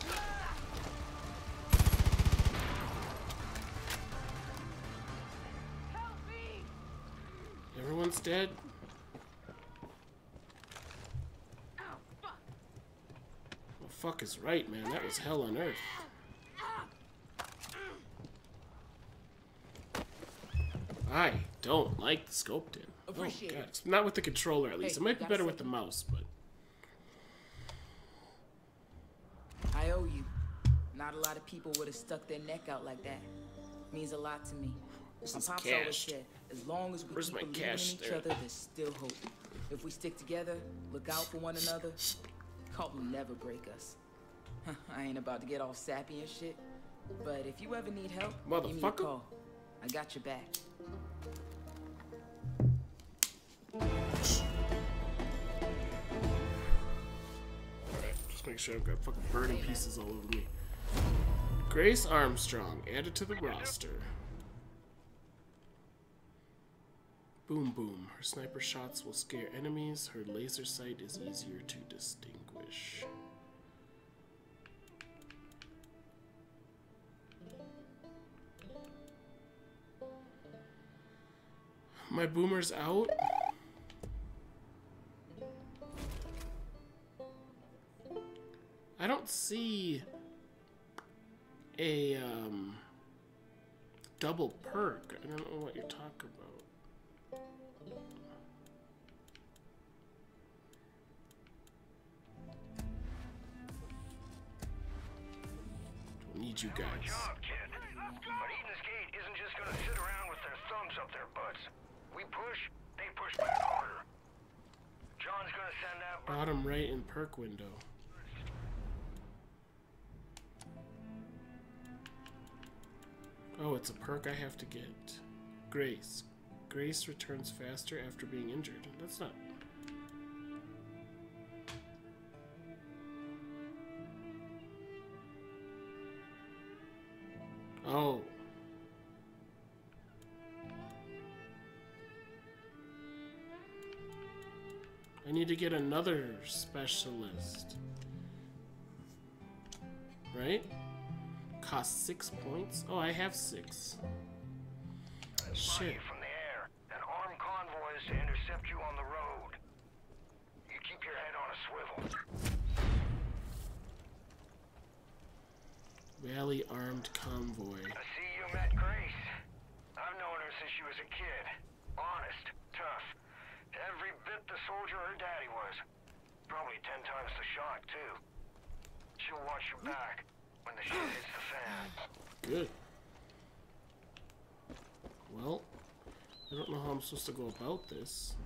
Everyone's dead? The fuck is right, man. That was hell on earth. I don't like the scoped in. Oh, God. It's not with the controller, at least. It might be better with the mouse, but... I owe you. Not a lot of people would have stuck their neck out like that. Means a lot to me. This My is pops always cash. said, as long as we Where's keep my believing cash in each there? other, there's still hope. If we stick together, look out for one another, cult will never break us. I ain't about to get all sappy and shit, but if you ever need help, give me a Motherfucker. call. I got your back. Just make sure I've got fucking burning pieces all over me. Grace Armstrong, added to the roster. Boom boom. Her sniper shots will scare enemies. Her laser sight is easier to distinguish. My boomer's out. I don't see a double perk. I don't know what you're talking about. Don't need you guys. Good job, kid. But Eden's Gate isn't just gonna sit around with their thumbs up their butts. We push, they push back harder. John's gonna send out... Bottom right in perk window. Oh, it's a perk I have to get. Grace. Grace returns faster after being injured. That's not... Oh. I need to get another specialist. Right? Cost 6 points? Oh, I have 6. Shit. From the air and armed convoys to intercept you on the road. You keep your head on a swivel. Valley armed convoy. I see you met Grace. I've known her since she was a kid. Honest, tough. Every bit the soldier her daddy was. Probably 10 times the shock, too. She'll watch your back when the shit hits the fan. Good. Well, I don't know how I'm supposed to go about this.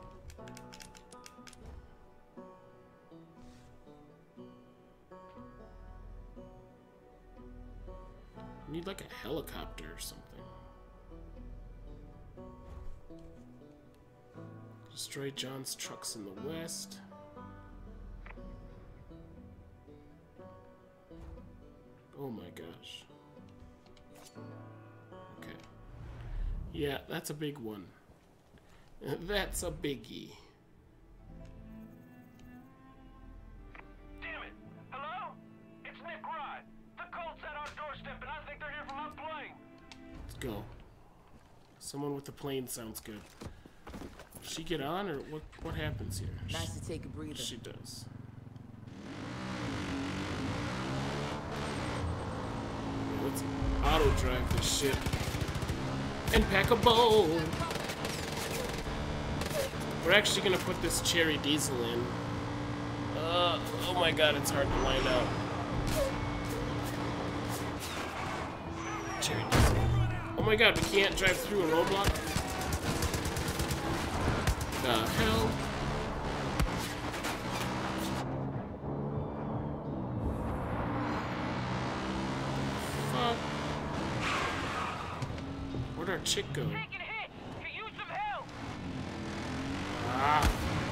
I need like a helicopter or something. Destroy John's trucks in the west. Oh my gosh. Okay. Yeah, that's a big one. That's a biggie. Damn it! Hello? It's Nick Rye. The cult's at our doorstep, and I think they're here for my plane. Let's go. Someone with the plane sounds good. Does she get on, or what happens here? Nice to take a breather. She does. Yeah, let's auto drive this shit. And pack a bowl. We're actually gonna put this cherry diesel in. Oh my god, it's hard to line out. Oh my god, we can't drive through a roadblock? The hell? Fuck. Where'd our chick go? Taking hit. Could use some help. Ah.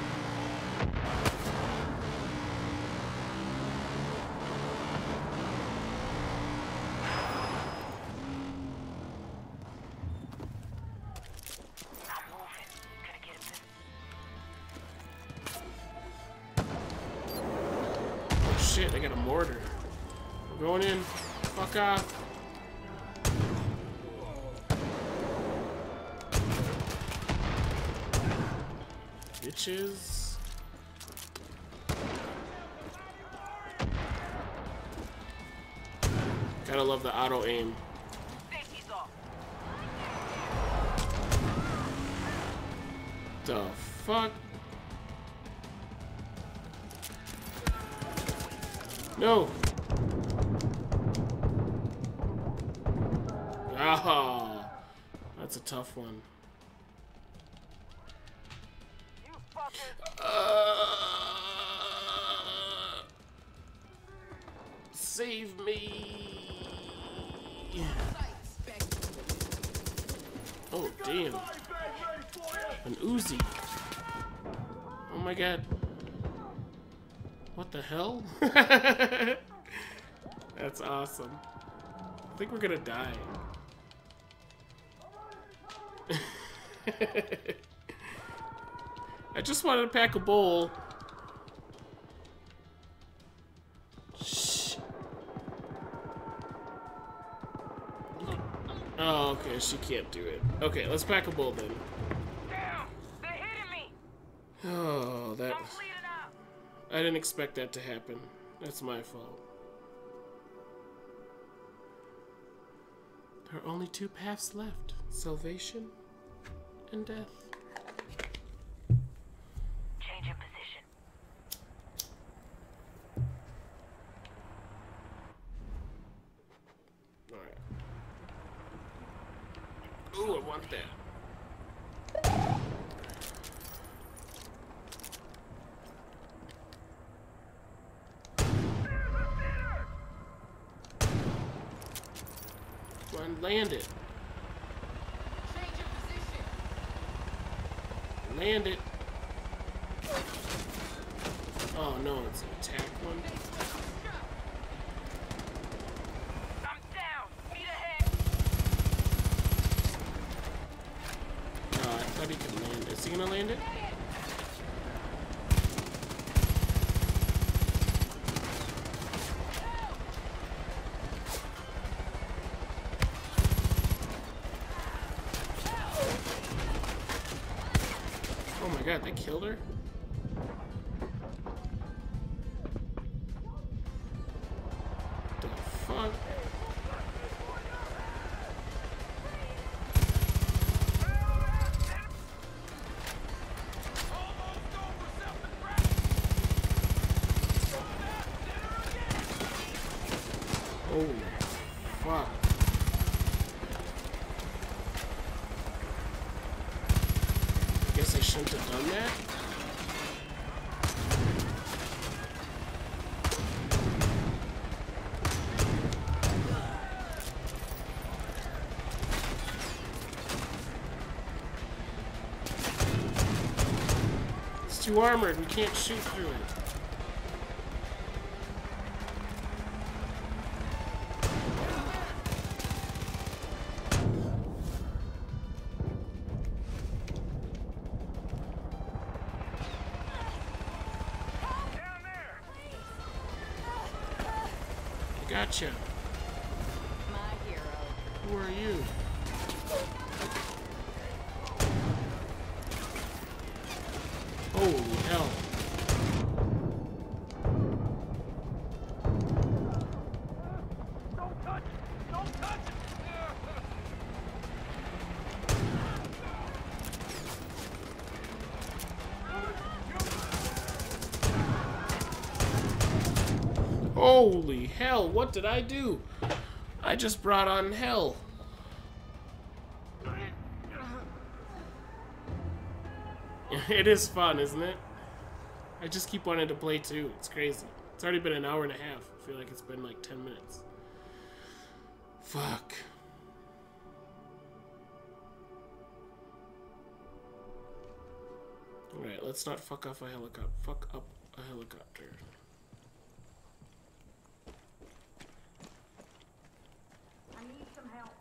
Shit, I got a mortar. We're going in. Fuck off. Bitches. Gotta love the auto aim. Safety's off. The fuck? No. Oh, that's a tough one. You fuckers. Save me. Oh, damn. An Uzi. Oh my god. What the hell? That's awesome. I think we're gonna die. I just wanted to pack a bowl. Shh. Oh, okay, she can't do it. Okay, let's pack a bowl then. Damn. They're hitting me. Oh, that... I'm bleeding out. I didn't expect that to happen. That's my fault. There are only two paths left. Salvation and death. Change in position. Alright. Ooh, I want that. Come on, land it. Change your position. Land it. Oh no, it's an attack one. I'm down. Feet ahead. Oh, I thought he could land it. Is he gonna land it? Oh my god, they killed her? The fuck? Holy fuck. Guess I shouldn't have done that. It's too armored, we can't shoot through it. Down there. Gotcha. My hero. Who are you? Holy hell. Don't touch it. Don't touch it. Holy hell, what did I do? I just brought on hell. It is fun, isn't it? I just keep wanting to play too. It's crazy. It's already been an hour and a half. I feel like it's been like 10 minutes. Fuck. Alright, let's not fuck off a helicopter. Fuck up a helicopter. I need some help.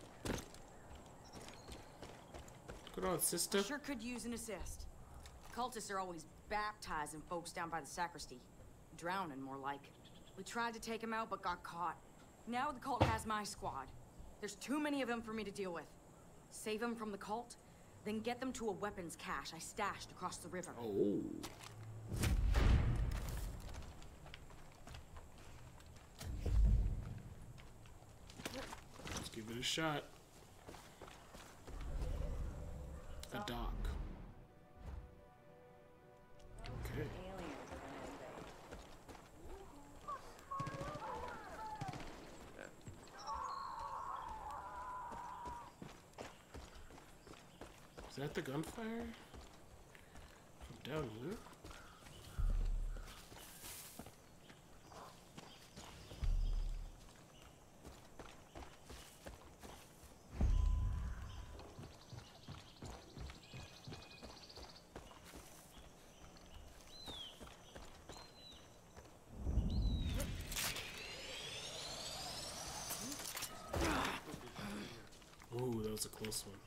Good on, sister. Sure could use an assist. Cultists are always baptizing folks down by the sacristy. Drowning, more like. We tried to take him out, but got caught. Now the cult has my squad. There's too many of them for me to deal with. Save them from the cult, then get them to a weapons cache I stashed across the river. Oh. Let's give it a shot. A dock. Okay. Is that the gunfire? From down here? Ooh, that was a close one.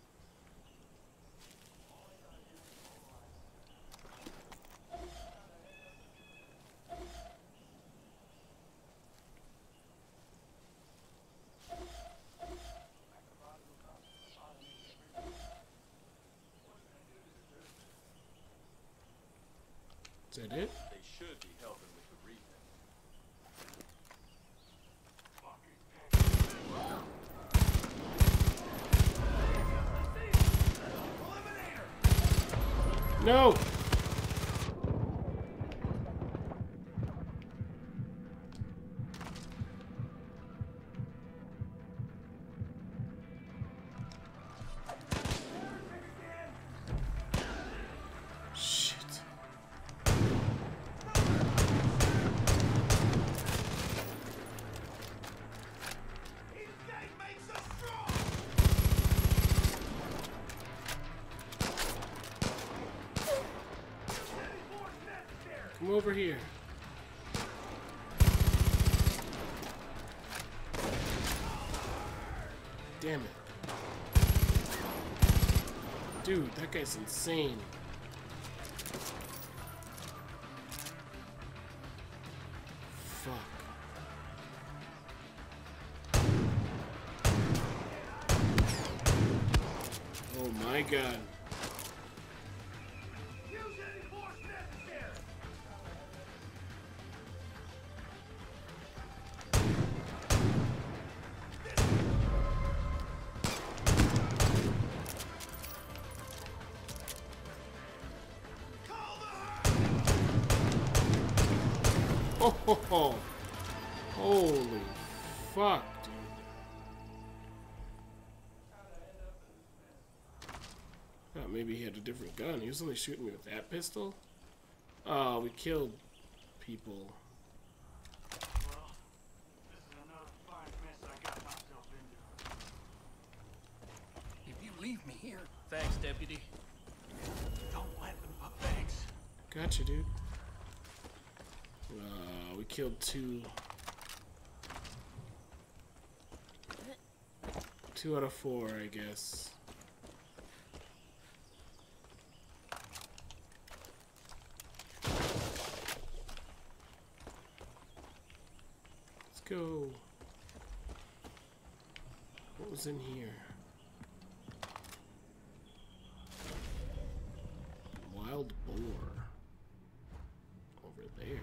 Is that it? They should be helping with the refit. No! Shit. Come over here. Damn it. Dude, that guy's insane. Fuck. Oh my god. Oh, holy fuck, dude. Thought maybe he had a different gun. He was only shooting me with that pistol. Oh, we killed people. Well, this is another fine mess I got myself into. If you leave me here... Thanks, Deputy. Don't let them, but thanks. Gotcha, dude. We killed two. 2 out of 4, I guess. Let's go. What was in here? Wild boar. Over there.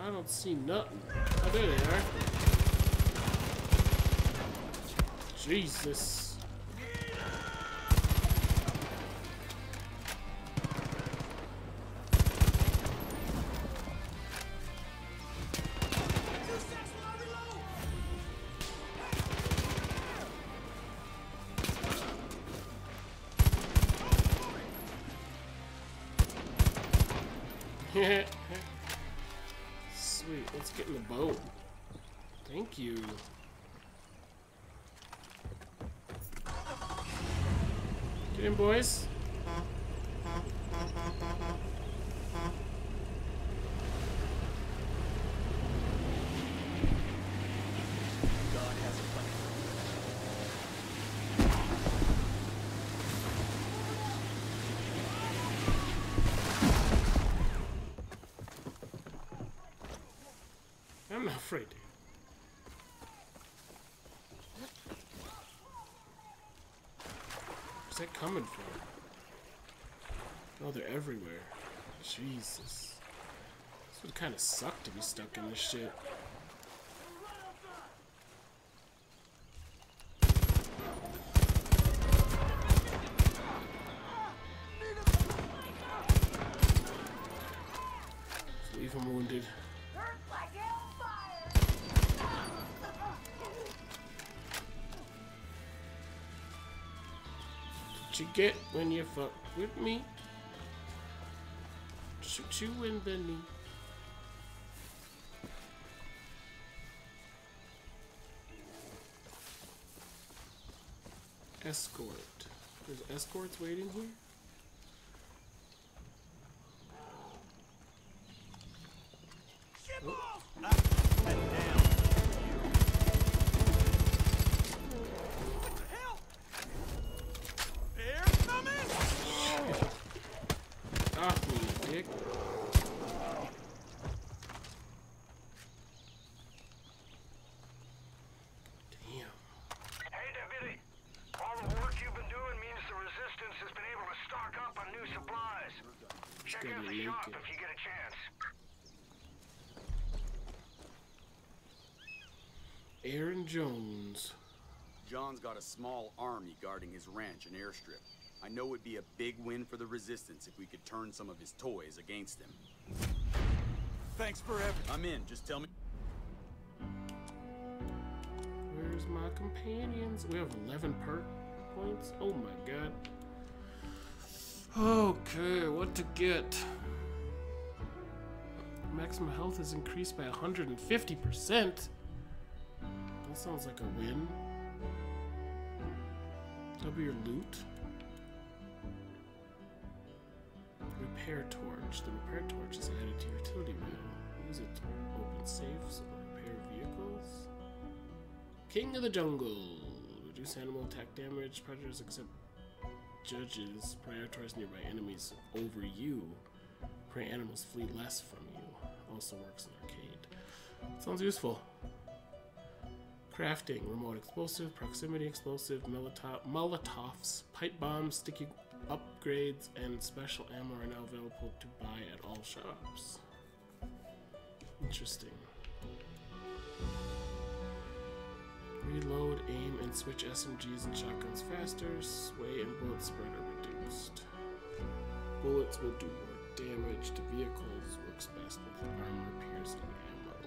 I don't see nothing. Oh, there they are. Jesus. Sweet, let's get in the boat. Thank you. Get in, boys. I'm not afraid. Where's that coming from? Oh, they're everywhere. Jesus. This would kind of suck to be stuck in this shit. Let's leave him wounded. What you get when you fuck with me? Shoot you in the knee. Escort. There's escorts waiting here? Oh. Off me, dick. Damn. Hey, Deputy. All the work you've been doing means the Resistance has been able to stock up on new supplies. Check out the shop if you get a chance. Aaron Jones. John's got a small army guarding his ranch and airstrip. I know it'd be a big win for the Resistance if we could turn some of his toys against him. Thanks for everything. I'm in, just tell me. Where's my companions? We have 11 perk points. Oh my god. Okay, what to get? Maximum health is increased by 150%. That sounds like a win. Double your loot. Repair torch. The repair torch is added to your utility wheel. Use it to open safes or repair vehicles. King of the Jungle. Reduce animal attack damage. Predators except judges prioritize nearby enemies over you. Prey animals flee less from you. Also works in arcade. Sounds useful. Crafting. Remote explosive, proximity explosive, molotovs, pipe bombs, sticky upgrades, and special ammo are now available to buy at all shops. Interesting. Reload, aim, and switch SMGs and shotguns faster. Sway and bullet spread are reduced. Bullets will do more damage to vehicles. Works best with armor-piercing ammo.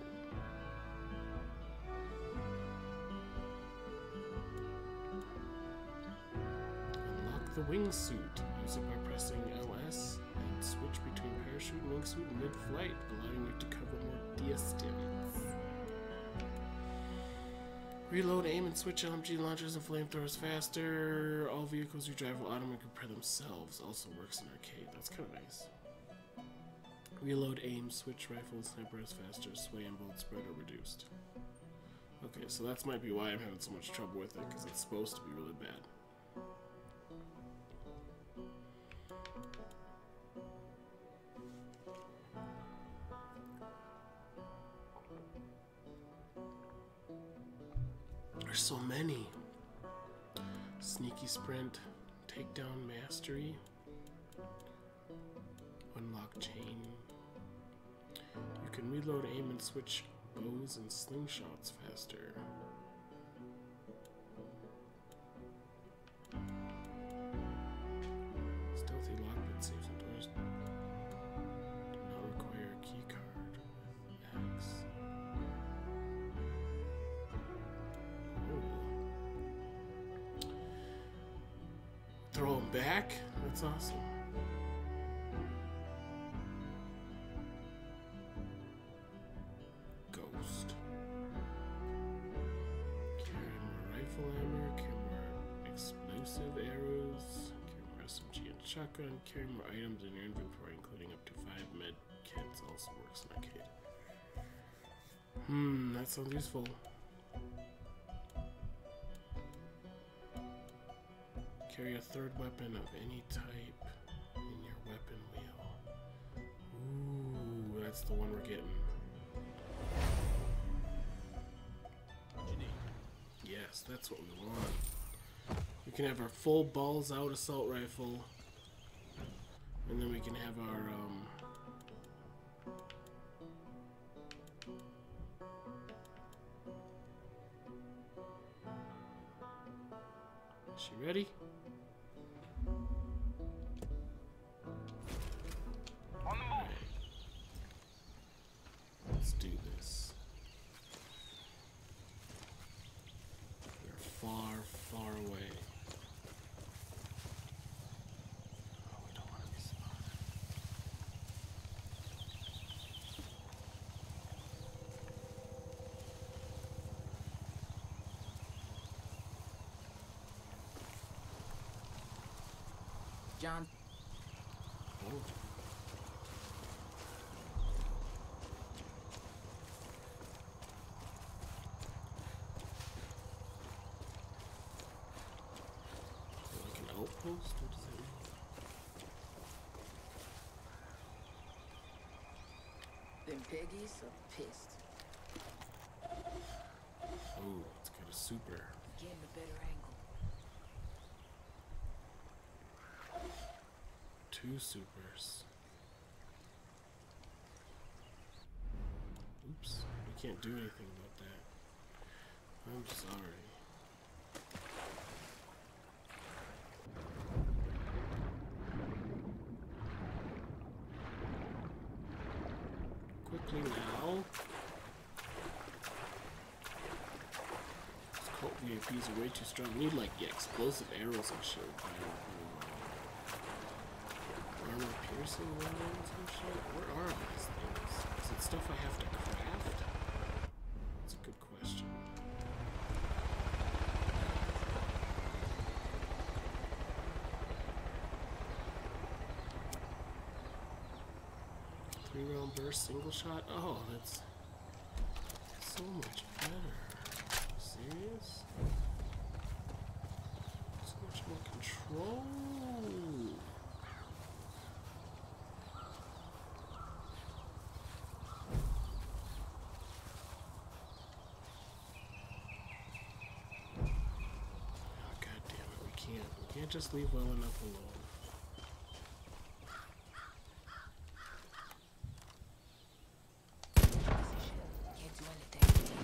The wingsuit. Use it by pressing LS and switch between parachute and wingsuit mid-flight, allowing you to cover more distance. Reload, aim, and switch LMG launchers and flamethrowers faster. All vehicles you drive will automatically repair themselves. Also works in arcade. That's kind of nice. Reload, aim, switch rifle and snipers faster. Sway and bolt spread are reduced. Okay, so that might be why I'm having so much trouble with it, because it's supposed to be really bad. There's so many. Sneaky sprint, takedown mastery, unlock chain. You can reload, aim, and switch bows and slingshots faster. Stealthy lockpit saves and doors do not require a key card with X. Ooh. Throw him back? That's awesome. Ghost. Carry more rifle ammo, carry more explosive arrows, carry more SMG and shotgun, carry more items in your inventory, including up to 5 med kits. Also works in arcade. That sounds useful. Carry a third weapon of any type in your weapon wheel. Ooh, that's the one we're getting. Yes, that's what we want. We can have our full balls out assault rifle, and then we can have our is she ready? On the move. Let's do this. We're far, far away. Oh, we don't want to be spotted. John. Oh. Like an outpost? What does that mean? Them piggies are pissed. Oh, it's got a super. Getting a better angle. 2 supers. Oops, we can't do anything about that. I'm sorry. Quickly now. These cult VIPs are way too strong. We need like explosive arrows and shit. Armor piercing rounds and shit. Where are all these things? Is it stuff I have to craft? That's a good question. Three-round burst, single shot. Oh, that's so much better. Serious? So much more control. We can't just leave well enough alone. Can't do anything.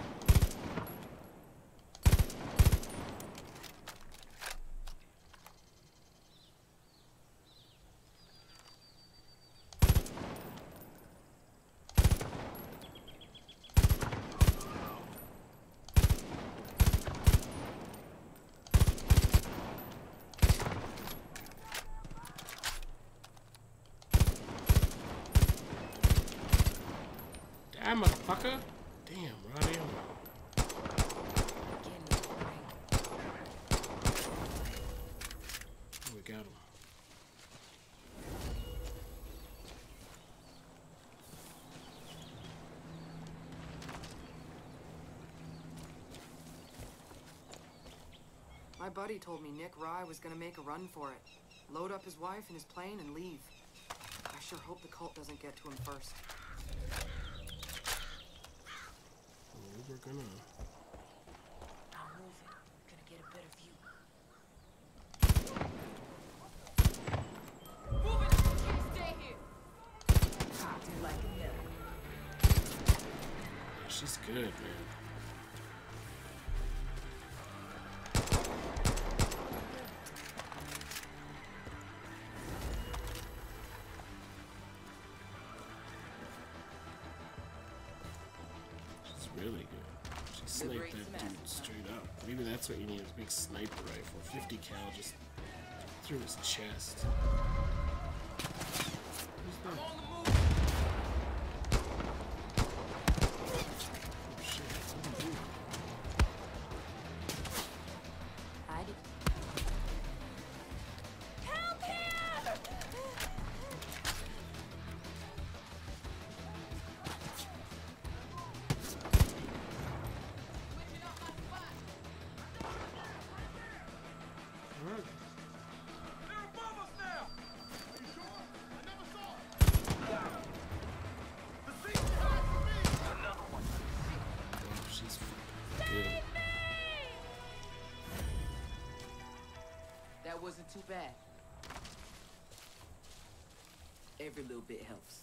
Damn, motherfucker! Damn, right ammo. Oh, we got him. My buddy told me Nick Rye was gonna make a run for it. Load up his wife and his plane and leave. I sure hope the cult doesn't get to him first. Oh, we're gonna... I'll move it. Gonna get a better view. Move it! Stay here! I do like it better. good, man. She's really good. She sniped that dude straight up. Maybe that's what you need, is a big sniper rifle. 50 cal just through his chest. Who's that? Oh shit, what did he do? Hide it. Help him! Alright. They're above us now! Are you sure? I never saw it! The seat's time for me! Another one. Oh, she's fucking good. That wasn't too bad. Every little bit helps.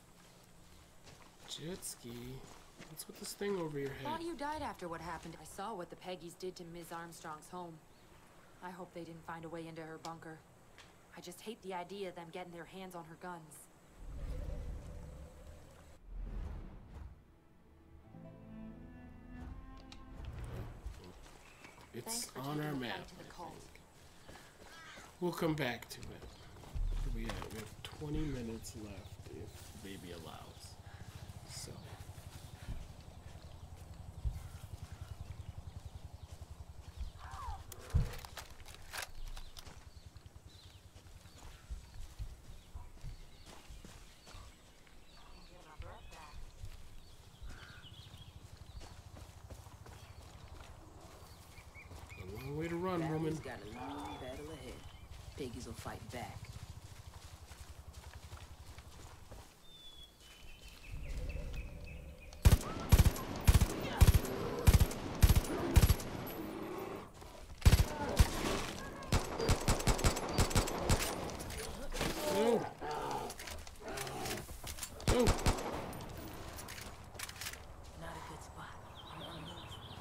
Jet ski. What's with this thing over your head? Thought you died after what happened. I saw what the Peggies did to Ms. Armstrong's home. I hope they didn't find a way into her bunker. I just hate the idea of them getting their hands on her guns. It's For on taking our the map. fight to the I cult. think. We'll come back to it. Where we at? We have 20 minutes left if baby allows. So. A long way to run, woman. Valley's got a long battle ahead. Piggies will fight back. No. No. Not a good spot. I'm on the move.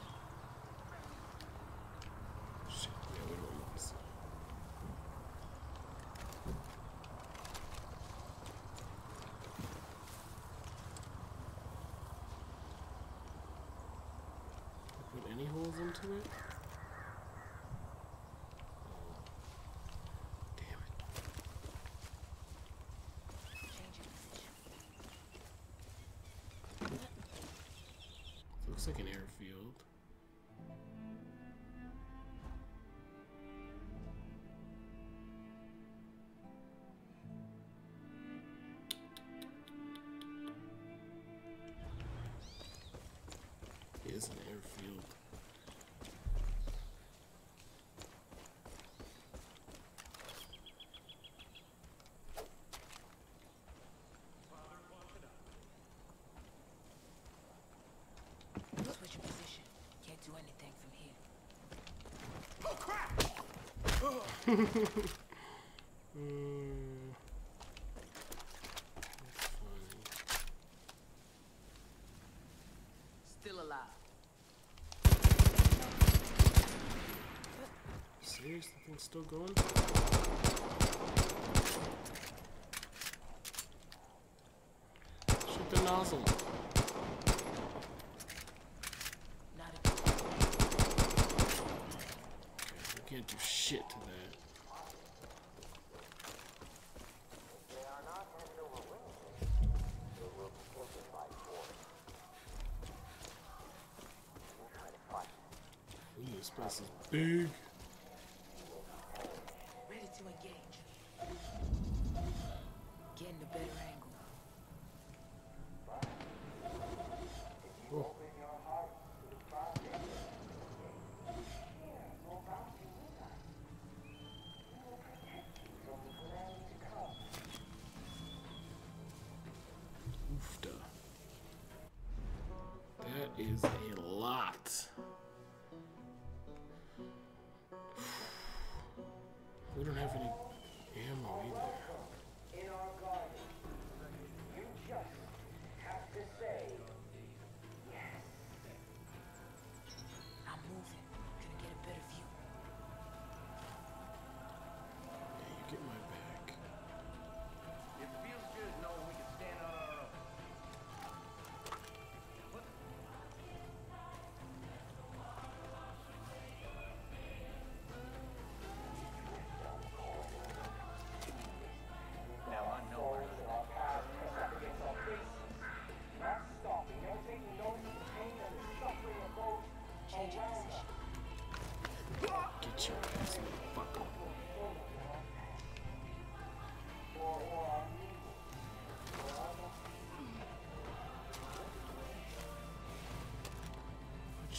Shit, yeah, we don't want this. Put any holes into it? Damn it. Looks like an airfield. It is an airfield. Switch position. Can't do anything from here. Oh crap! That's funny. Still alive. Serious? The thing's still going? Shoot the nozzle. Not a good spot. Okay, we can't do shit to that. They are not handed over willingly. They will be taken by force. We'll try to fight. Ooh, this place is big. Ready to engage. Getting a better angle. Oh. Open your heart to the process. Here, no bounty with us. We will protect you from the calamity to come. Oofda. That is a lot. We don't have any ammo either. In our garden, you just have to say yes.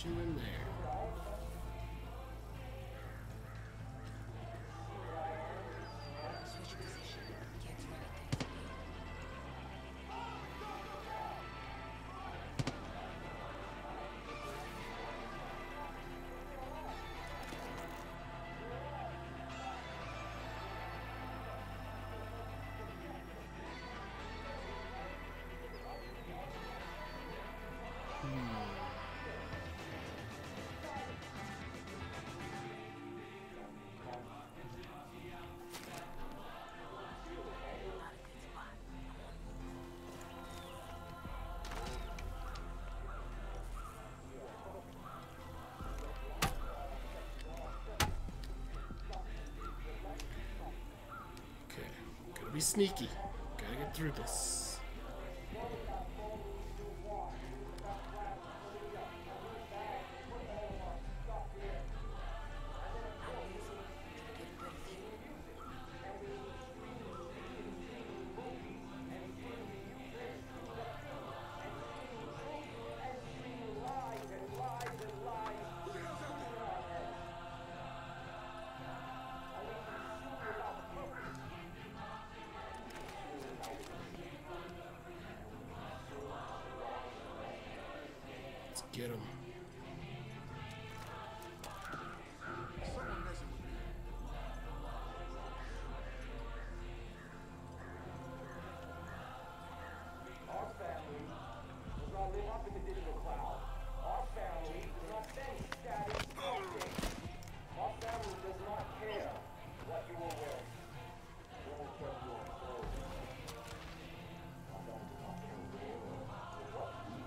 Get you in there. Switch position. Kids right there for you. Okay, gotta be sneaky. Gotta get through this. Let's get him. Our family does not live up in the digital cloud. Our family does not send static updates. Our family does not care what you will wear. We will trust your soul. Our family does not care where or what you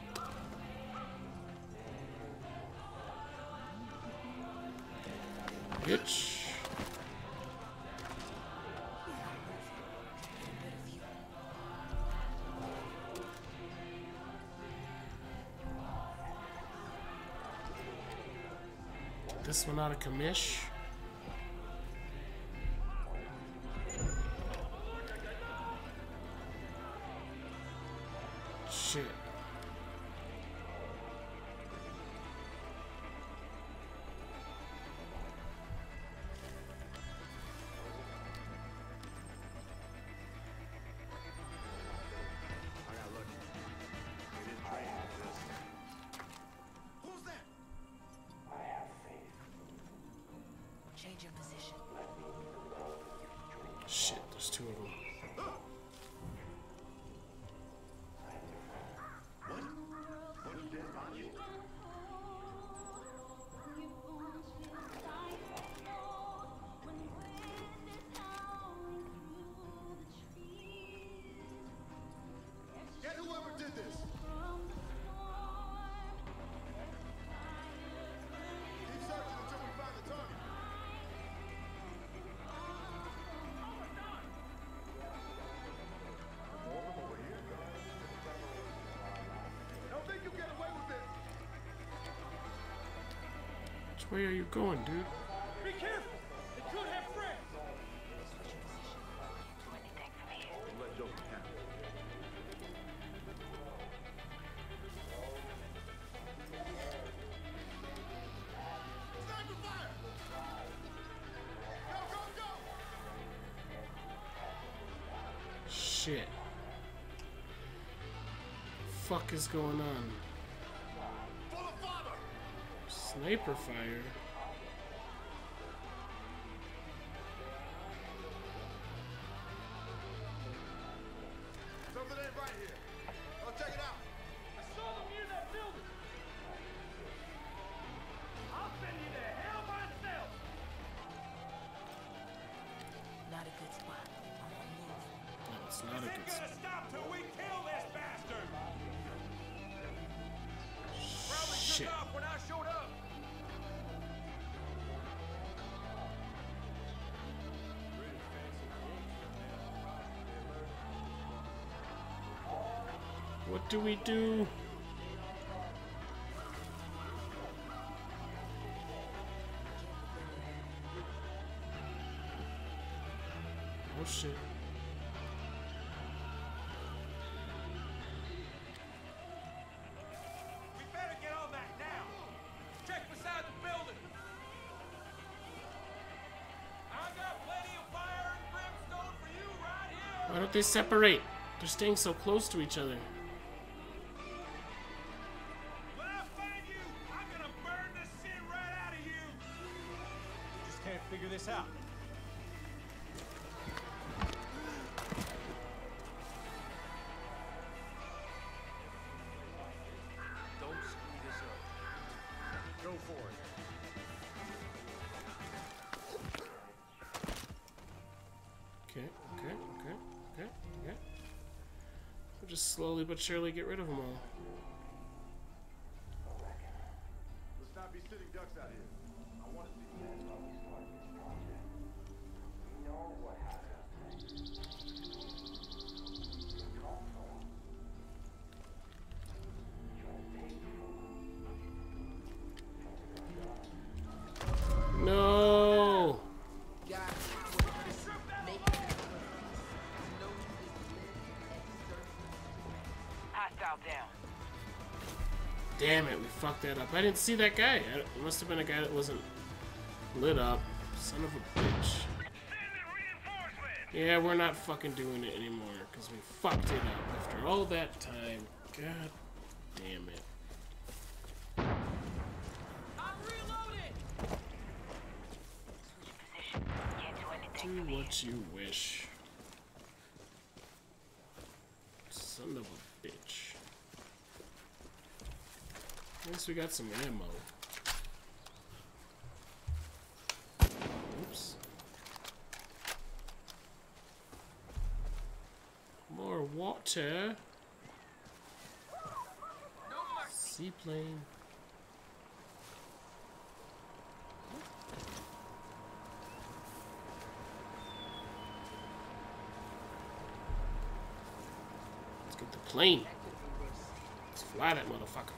Bitch. This one out of commish. Shit. I got lucky. We didn't train for this. Who's that? I have faith. Change your position. Shit, there's two of them. What? What is dead body? Get whoever did this! Keep searching until we find the target. Don't think you'll get away with this! Which way are you going, dude? Be careful! They could have friends! Don't let Joker count. Sniper fire! Go, go, go! Shit. Fuck is going on? For the father! Sniper fire. Something ain't right here. Go check it out. I saw them near that building! I'll send you to hell myself! Not a good spot. I'm on move. No, it's not a good spot. Stop till we kill this bastard! Probably Shit. took off when I showed up! What do we do? Oh shit. We better get on that now! Why don't they separate? They're staying so close to each other. When I find you, I'm gonna burn the shit right out of you! Just can't figure this out. Don't screw this up. Go for it. Okay. We'll just slowly but surely get rid of them all. Let's not be sitting ducks out here. I want to see the end of these projects. We know what happened. No! Hostile down. Damn it, we fucked that up. I didn't see that guy. It must have been a guy that wasn't lit up. Son of a bitch. Yeah, we're not fucking doing it anymore because we fucked it up after all that time. God damn it. I'm reloading. Switch position. Can't do anything. Do what you wish. Son of a bitch. At least we got some ammo. Oops. More water. Seaplane. Let's get the plane. Let's fly that motherfucker.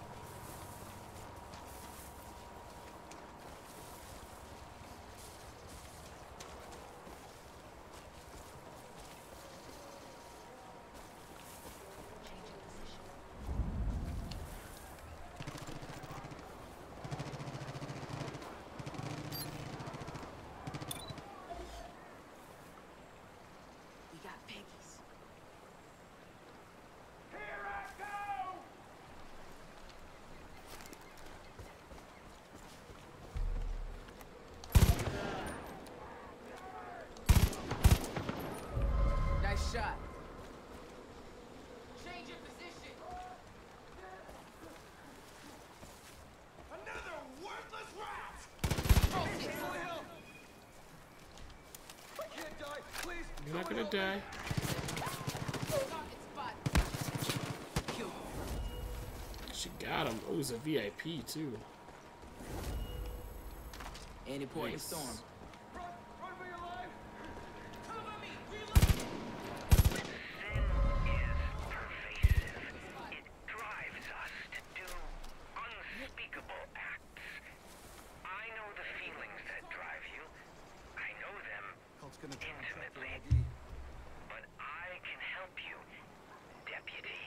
We got piggies. Here I go! Nice shot. Change your position. Another worthless rat! I can't die, please! You're not gonna die. She got him. Oh, it was a VIP too. Any point in Nice. storm. Run for your life! Cover me. Reload. Sin is pervasive. It drives us to do unspeakable acts. I know the feelings that drive you. I know them intimately. But I can help you, Deputy.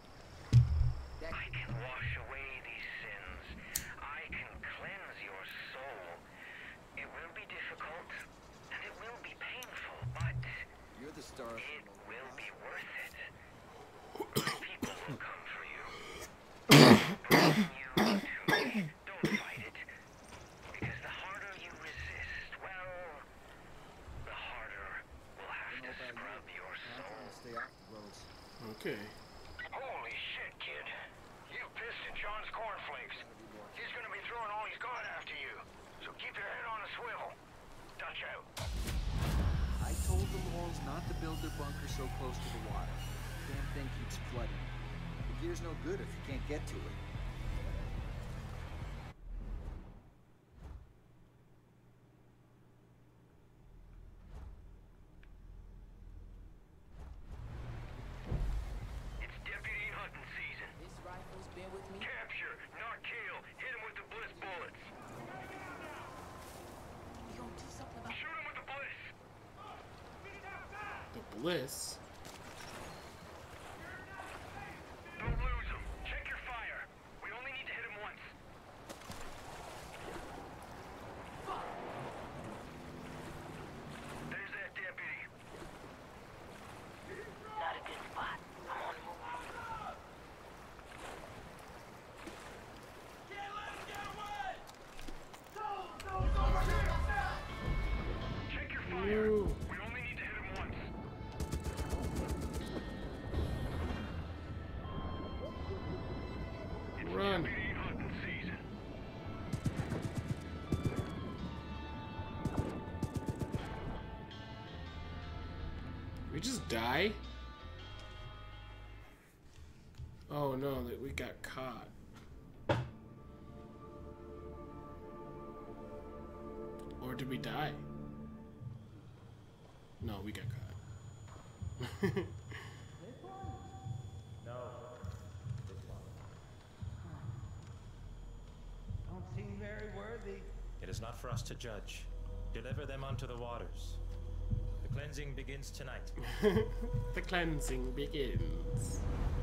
I can wash away these sins. I can cleanse your soul. It will be difficult, and it will be painful, but You're the star. it will be worth it. People will come for you. Bring you to me. Don't fight it. Because the harder you resist, well, the harder we'll have to scrub your soul. Stay off the roads. Okay. Holy shit, kid. You pissed in John's cornflakes. He's gonna be throwing all he's got after you. So keep your head on a swivel. Dutch out. I told the Lords not to build their bunker so close to the water. Damn thing keeps flooding. The gear's no good if you can't get to it. It's deputy hunting season. This rifle's been with me. Capture, not kill. Hit him with the bliss bullets. We gonna do something about Shoot him with the bliss. The bliss. Don't lose him. Check your fire. We only need to hit him once. There's that deputy. die? Oh no, that we got caught. Or did we die? No, we got caught. No. This one. Don't seem very worthy. It is not for us to judge. Deliver them unto the waters. The cleansing begins tonight. The cleansing begins.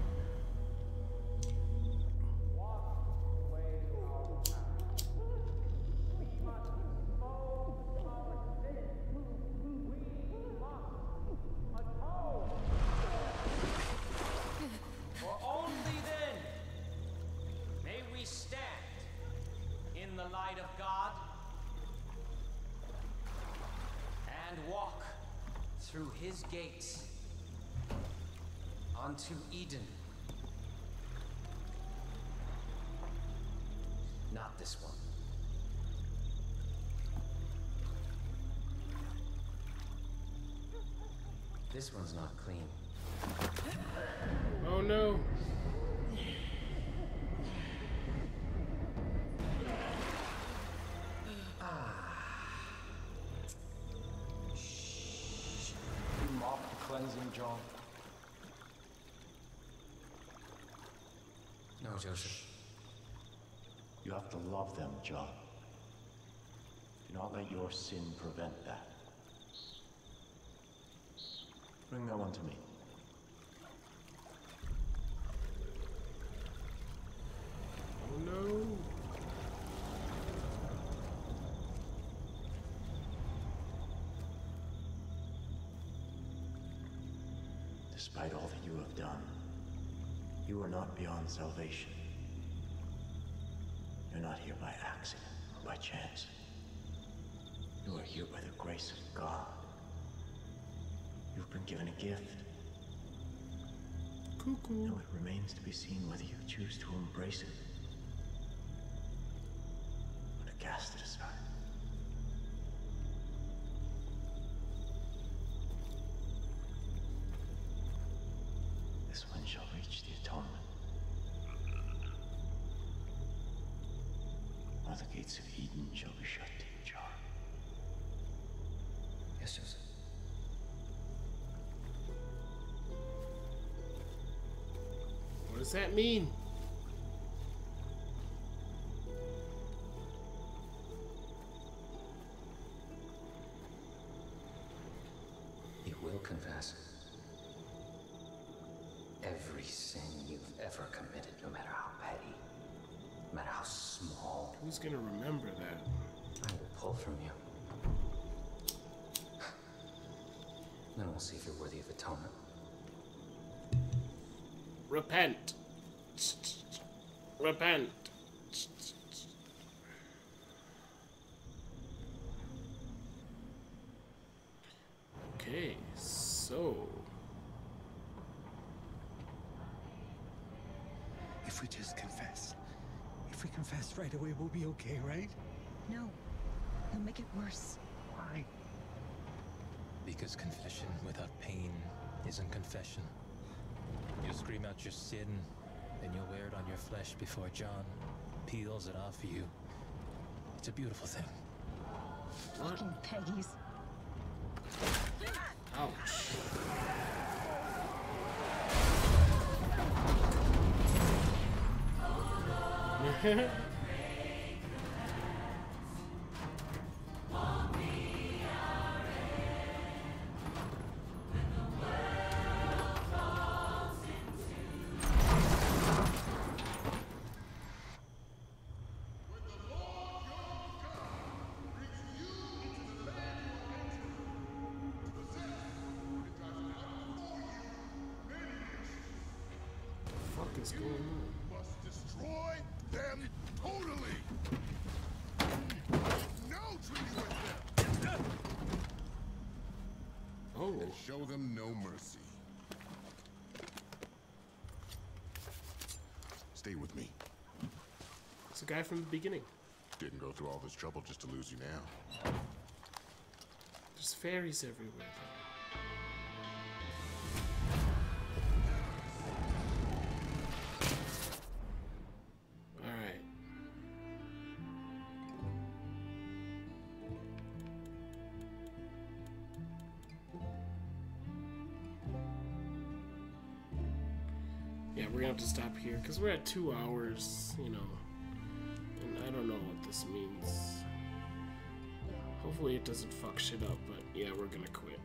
For only then may we stand in the light of God and walk through his gates unto Eden. Not this one. This one's not clean. Oh no. You mock the cleansing, John. No, Joseph. You have to love them, John. Do not let your sin prevent that. Bring that one to me. Oh no. Despite all that you have done, you are not beyond salvation. You're not here by accident or by chance. You are here by the grace of God. You've been given a gift. Cuckoo. Now it remains to be seen whether you choose to embrace it or to cast it aside. This one shall reach the atonement. Or the gates of Eden shall be shut to you, John. Yes, Joseph. What does that mean? You will confess every sin you've ever committed, no matter how petty, no matter how small. Who's gonna remember that? I will pull from you. Then we'll see if you're worthy of atonement. Repent. Repent. Okay, so If we just confess. If we confess right away, we'll be okay, right? No. You'll make it worse. Why? Because confession without pain isn't confession. You scream out your sin, and you'll wear it on your flesh before John peels it off of you. It's a beautiful thing. Fucking Peggies. ouch. What is going on? Must destroy them totally. No treaty with them. Oh. And show them no mercy. Stay with me. It's a guy from the beginning. Didn't go through all this trouble just to lose you now. There's fairies everywhere, though. we're gonna have to stop here because we're at 2 hours, you know, and I don't know what this means. Hopefully it doesn't fuck shit up, but yeah, we're gonna quit.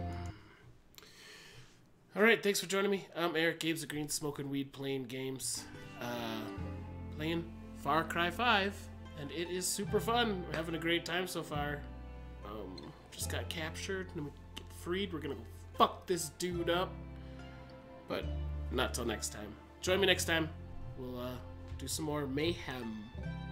Alright, thanks for joining me. I'm Eric, Games&Greenz, smoking weed, playing games, playing Far Cry 5, and it is super fun. We're having a great time so far. Just got captured, and we get freed. We're gonna go fuck this dude up, but not till next time. Join me next time. We'll do some more mayhem.